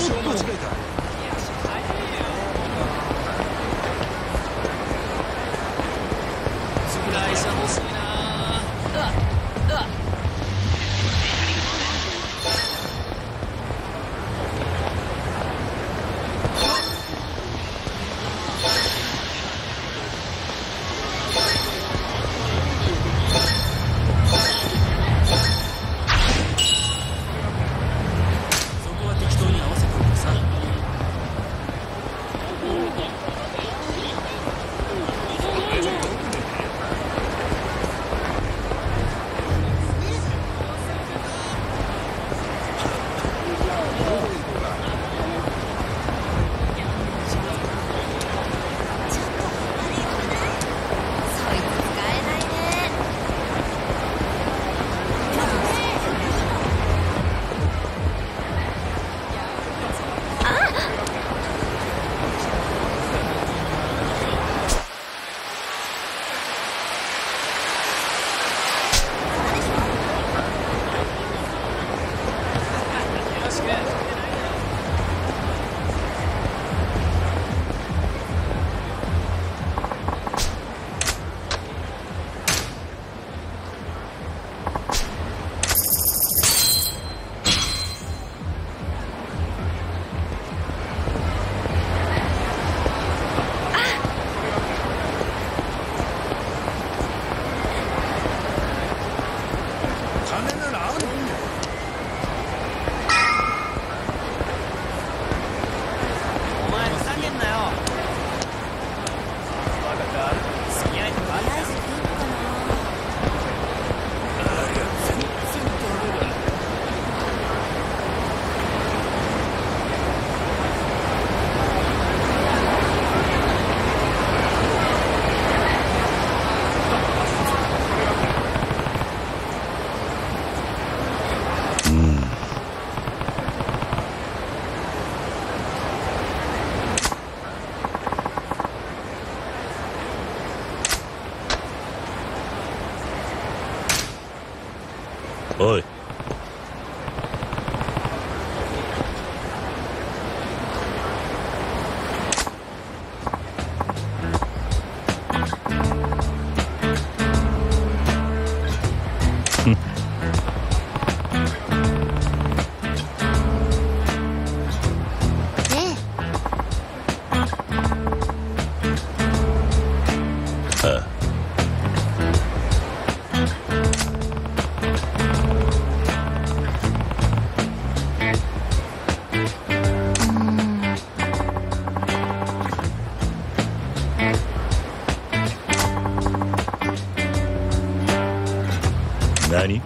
おい。何？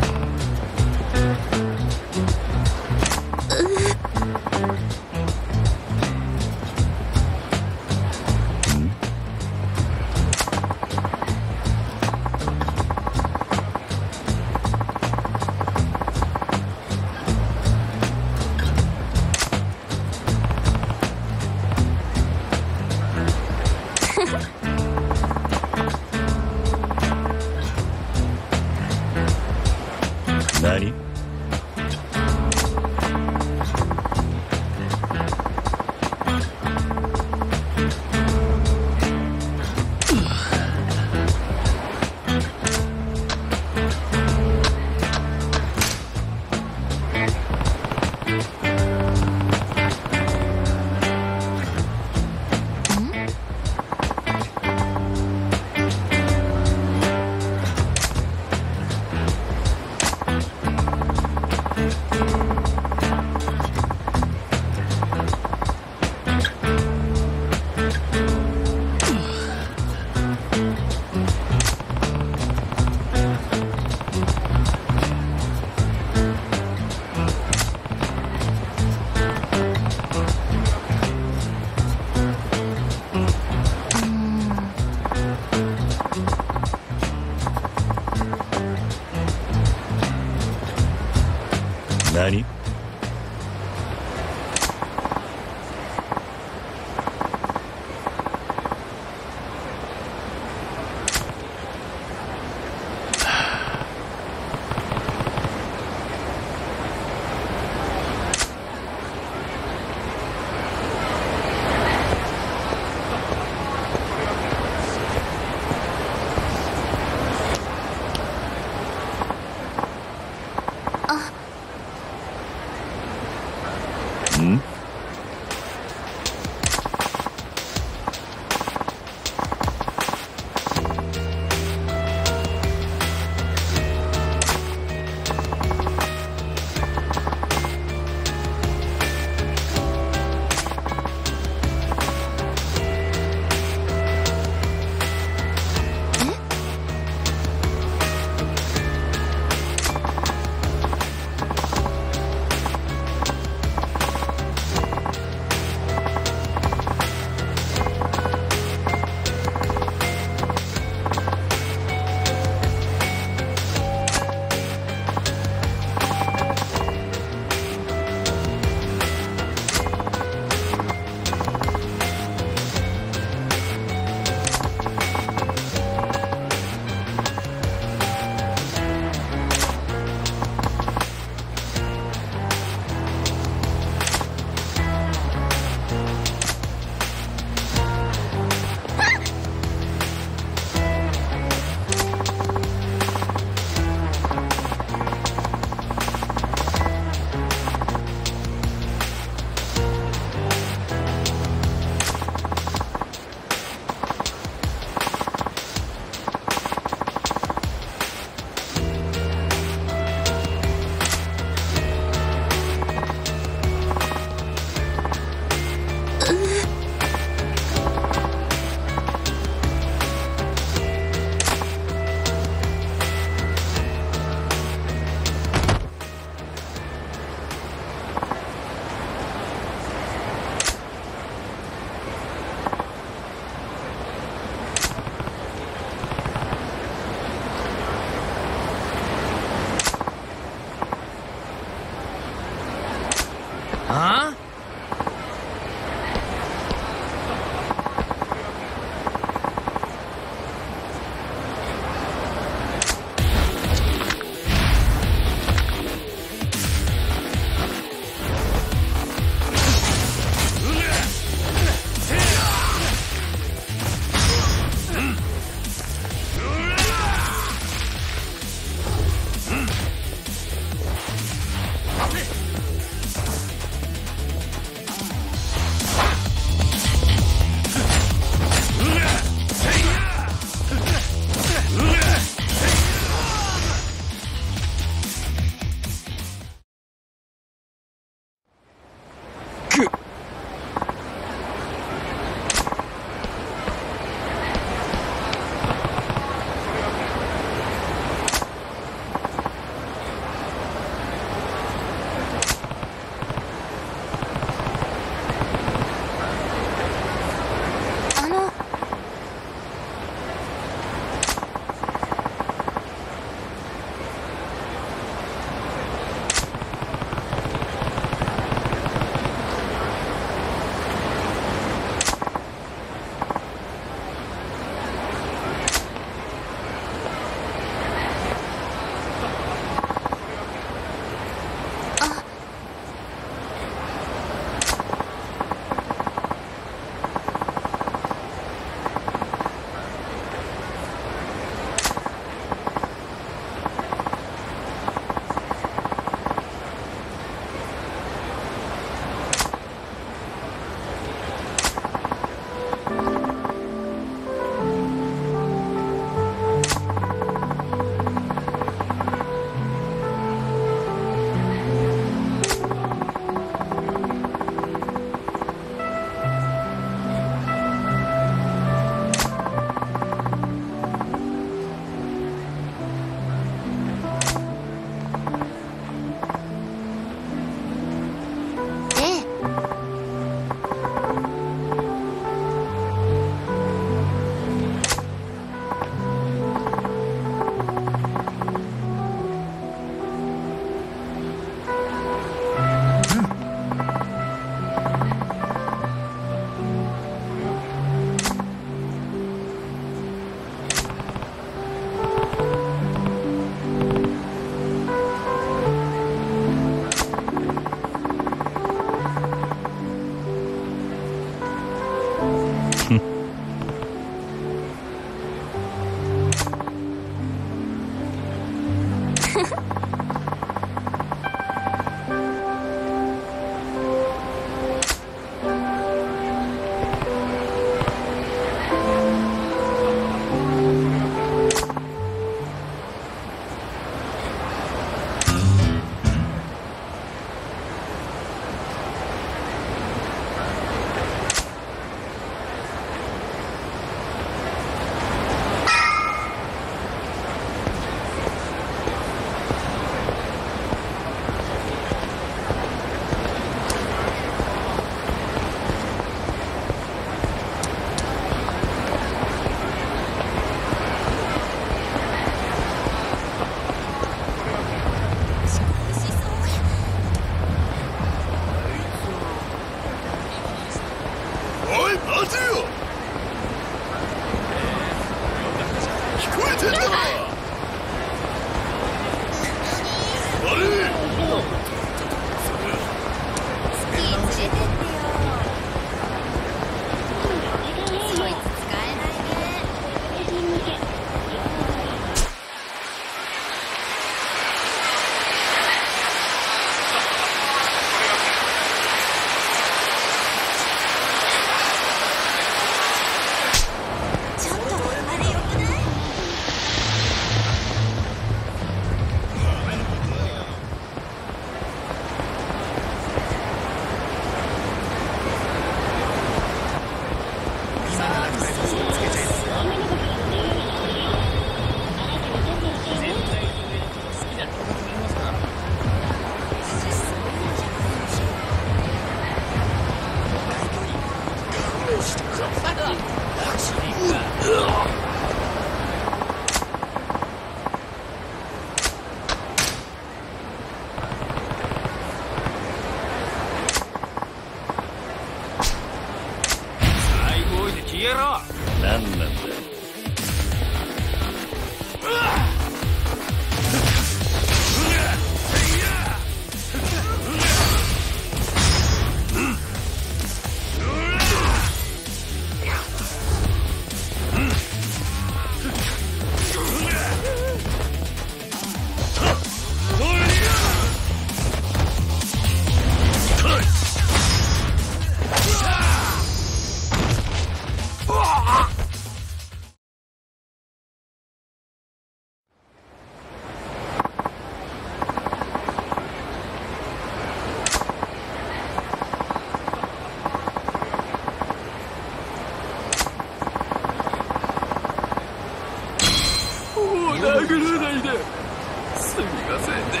ないで。すみませんね。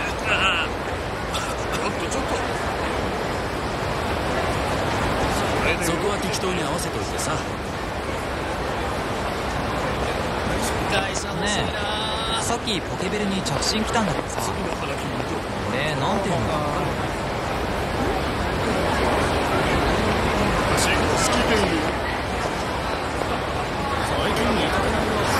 ちょっとそこは適当に合わせといてさ。 会社欲しいな。さっきポケベルに着信来たんだけどさ、俺なんて言うんだろう。 好きでいる。最近見かけないな。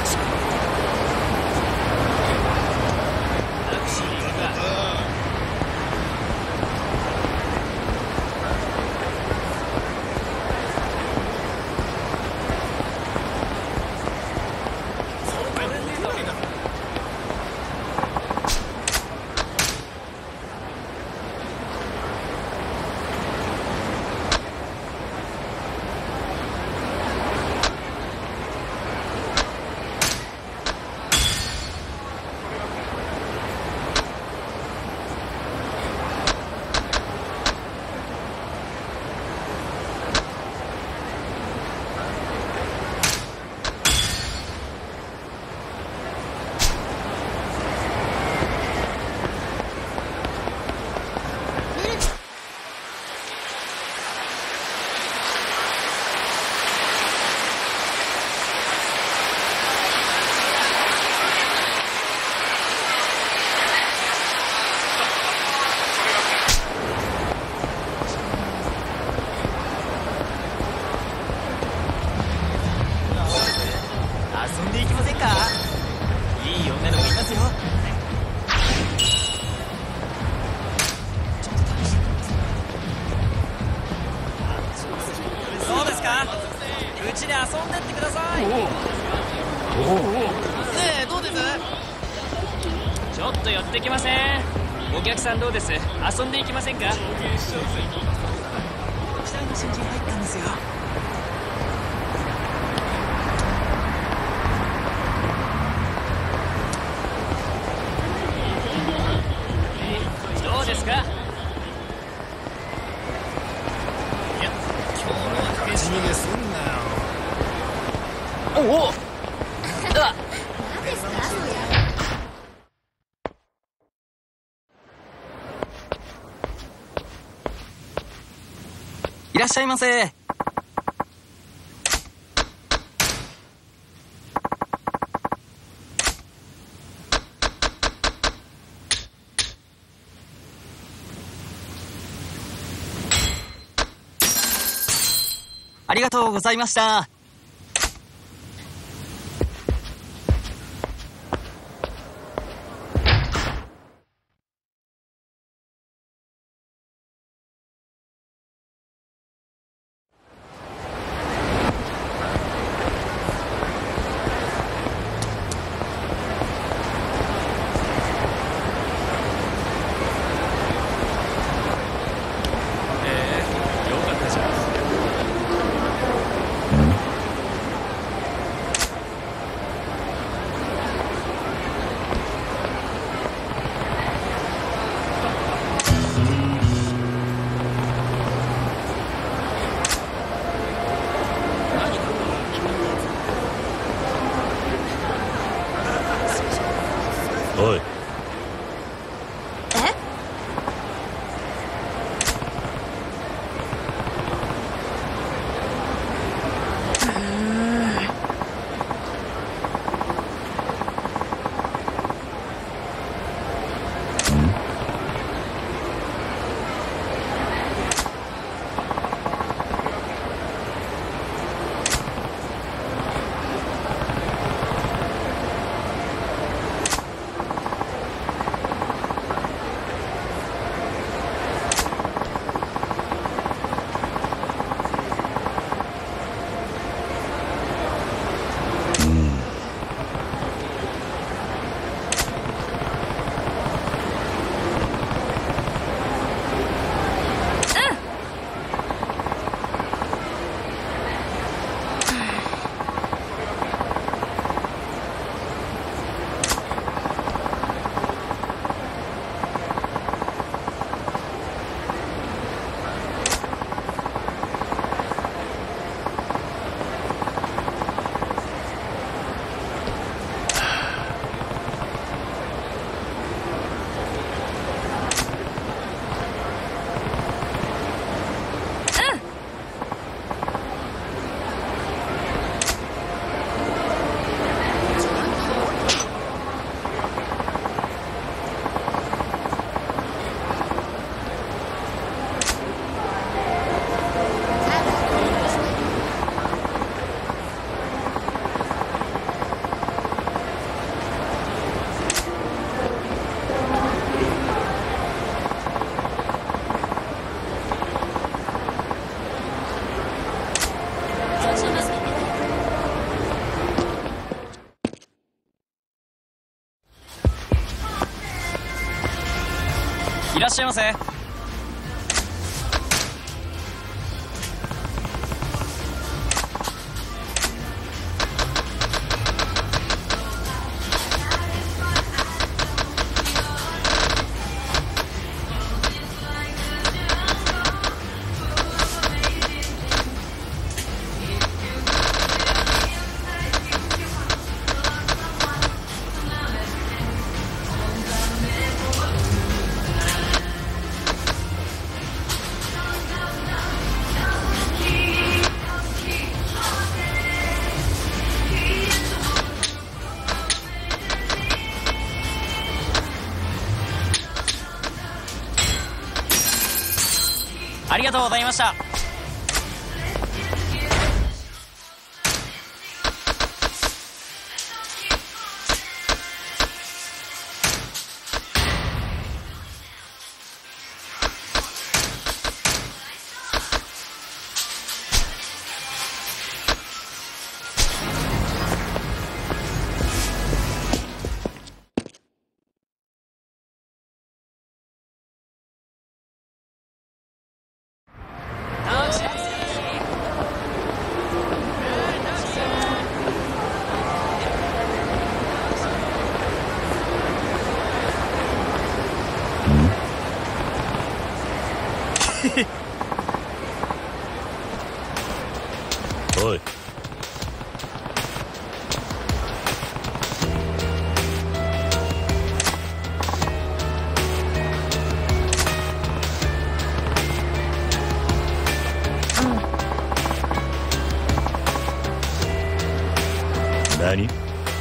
どうです？遊んでいきませんか？期待の新人入ったんですよ。どうですか？いや、今日の勝ち逃げすんなよ。おお。いらっしゃいませ。ありがとうございました。 っしゃいませ。ありがとうございました。 おい。何？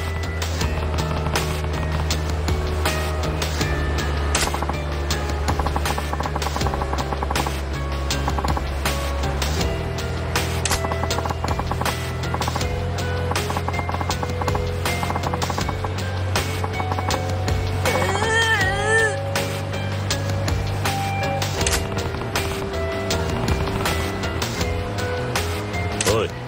おい。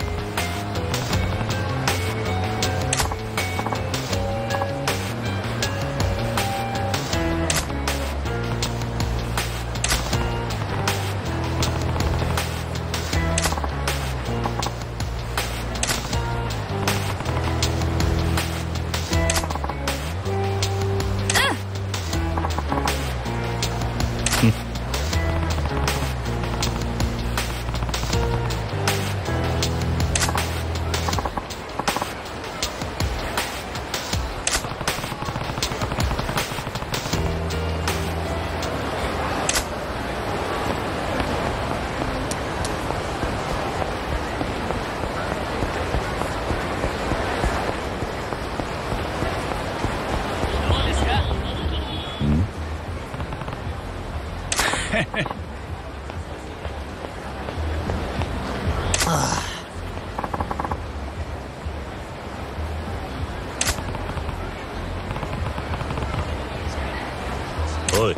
おい。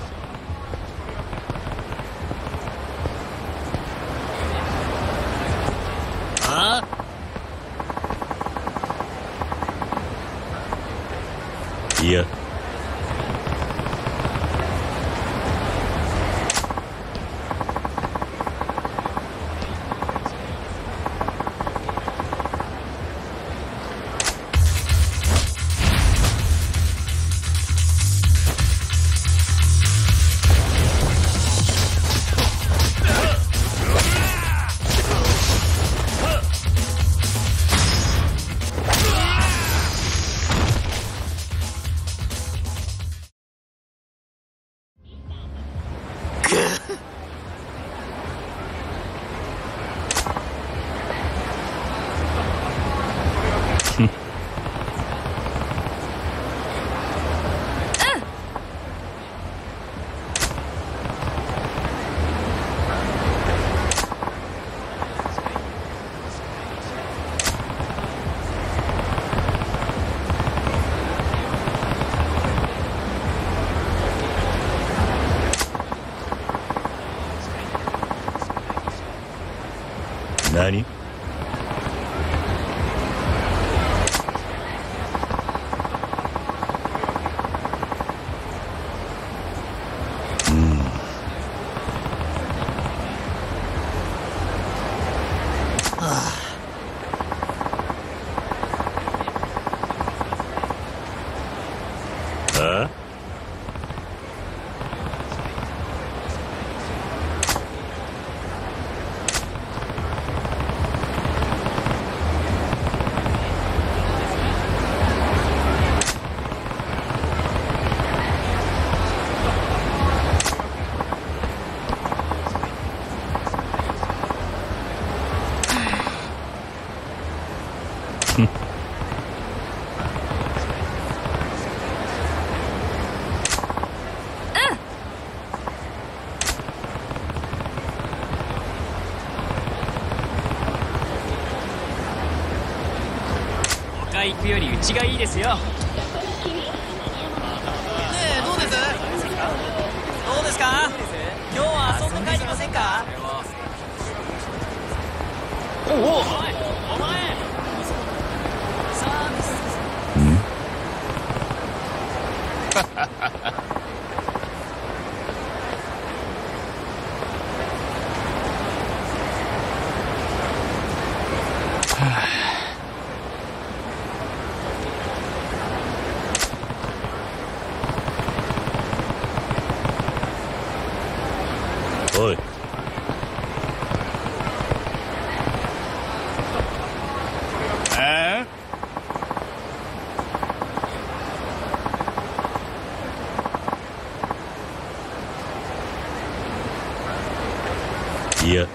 あ？いや。何？ が行くよりうちがいいですよ。 ねえ、どうですか？今日は遊んで帰りませんか？ おお、お前サービス。 おい。いや。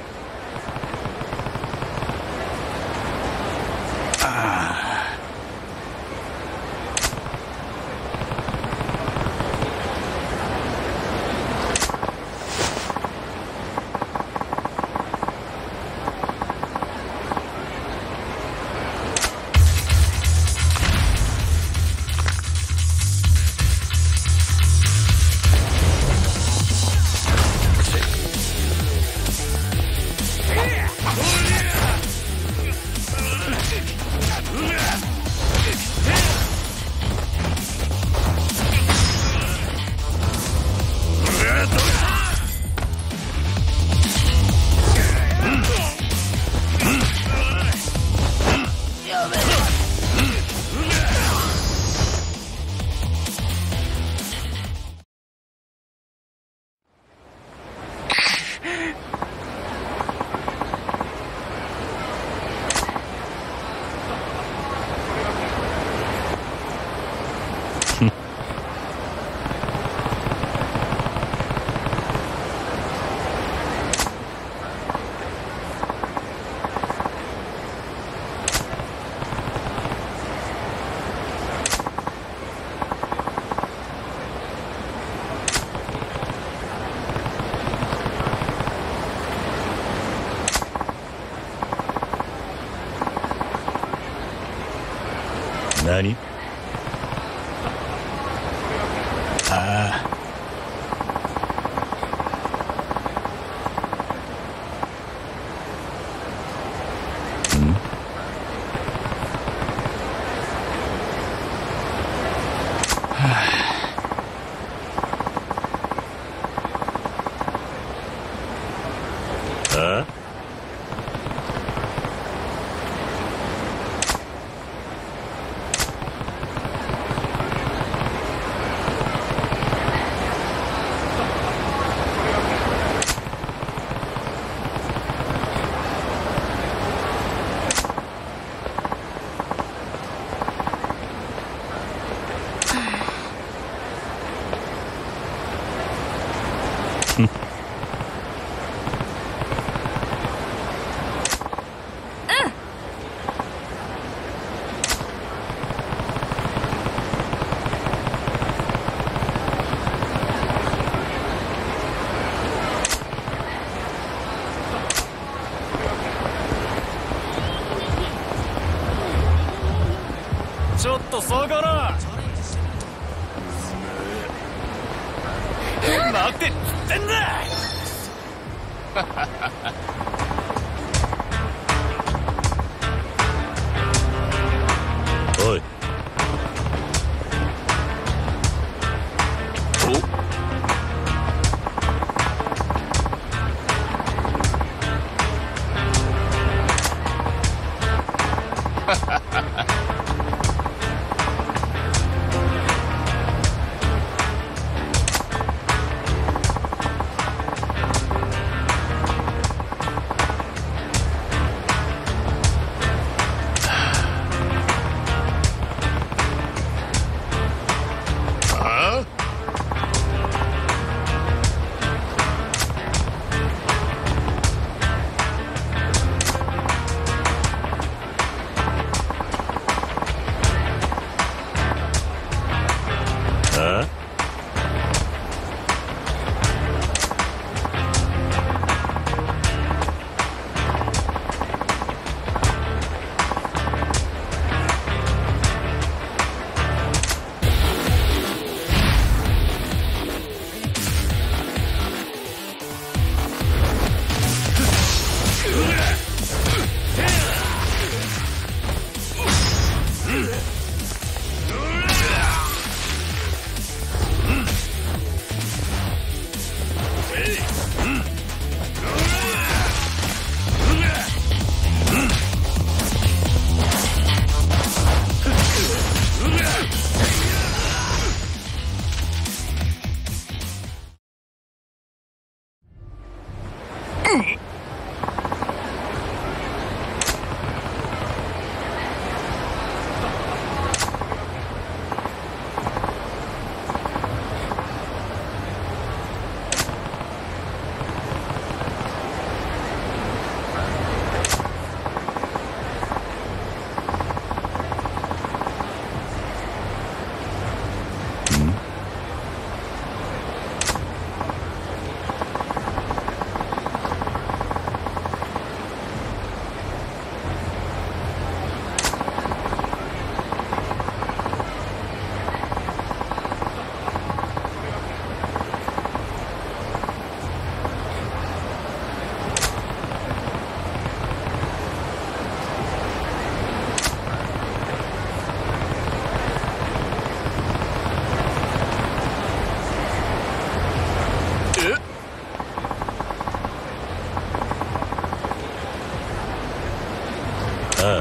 何？ああ。 ちょっと下がら待てっつってんだおい。 ああ。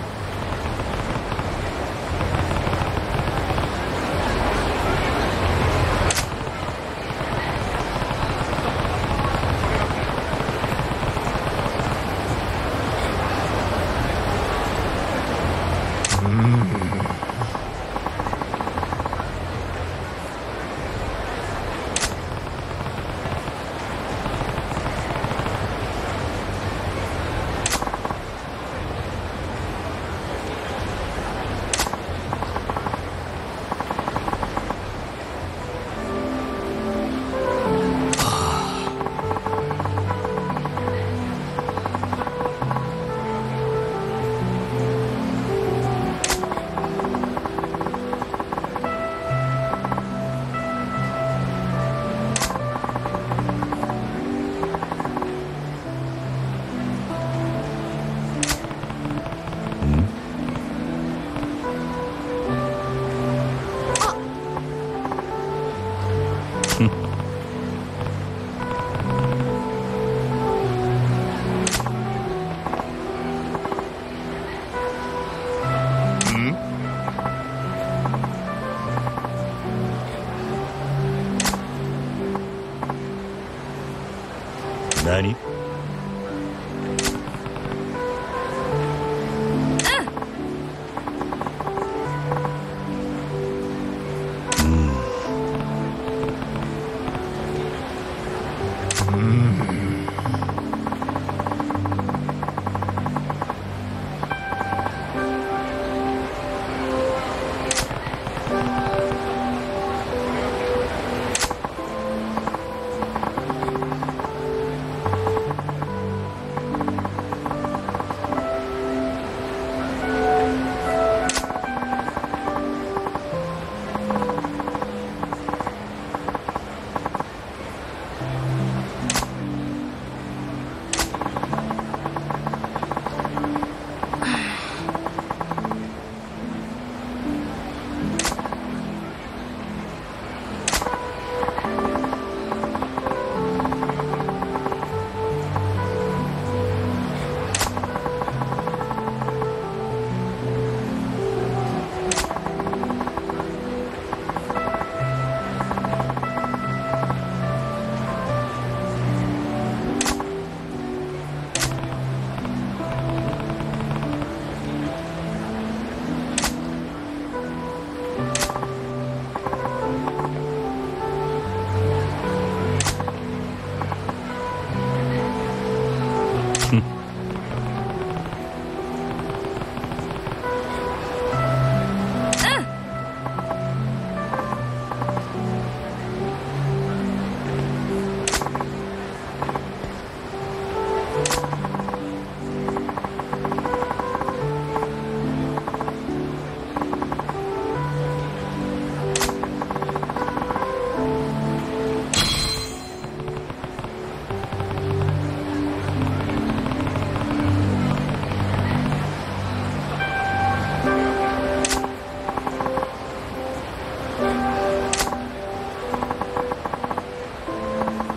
何？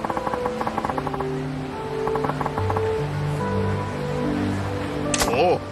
おう。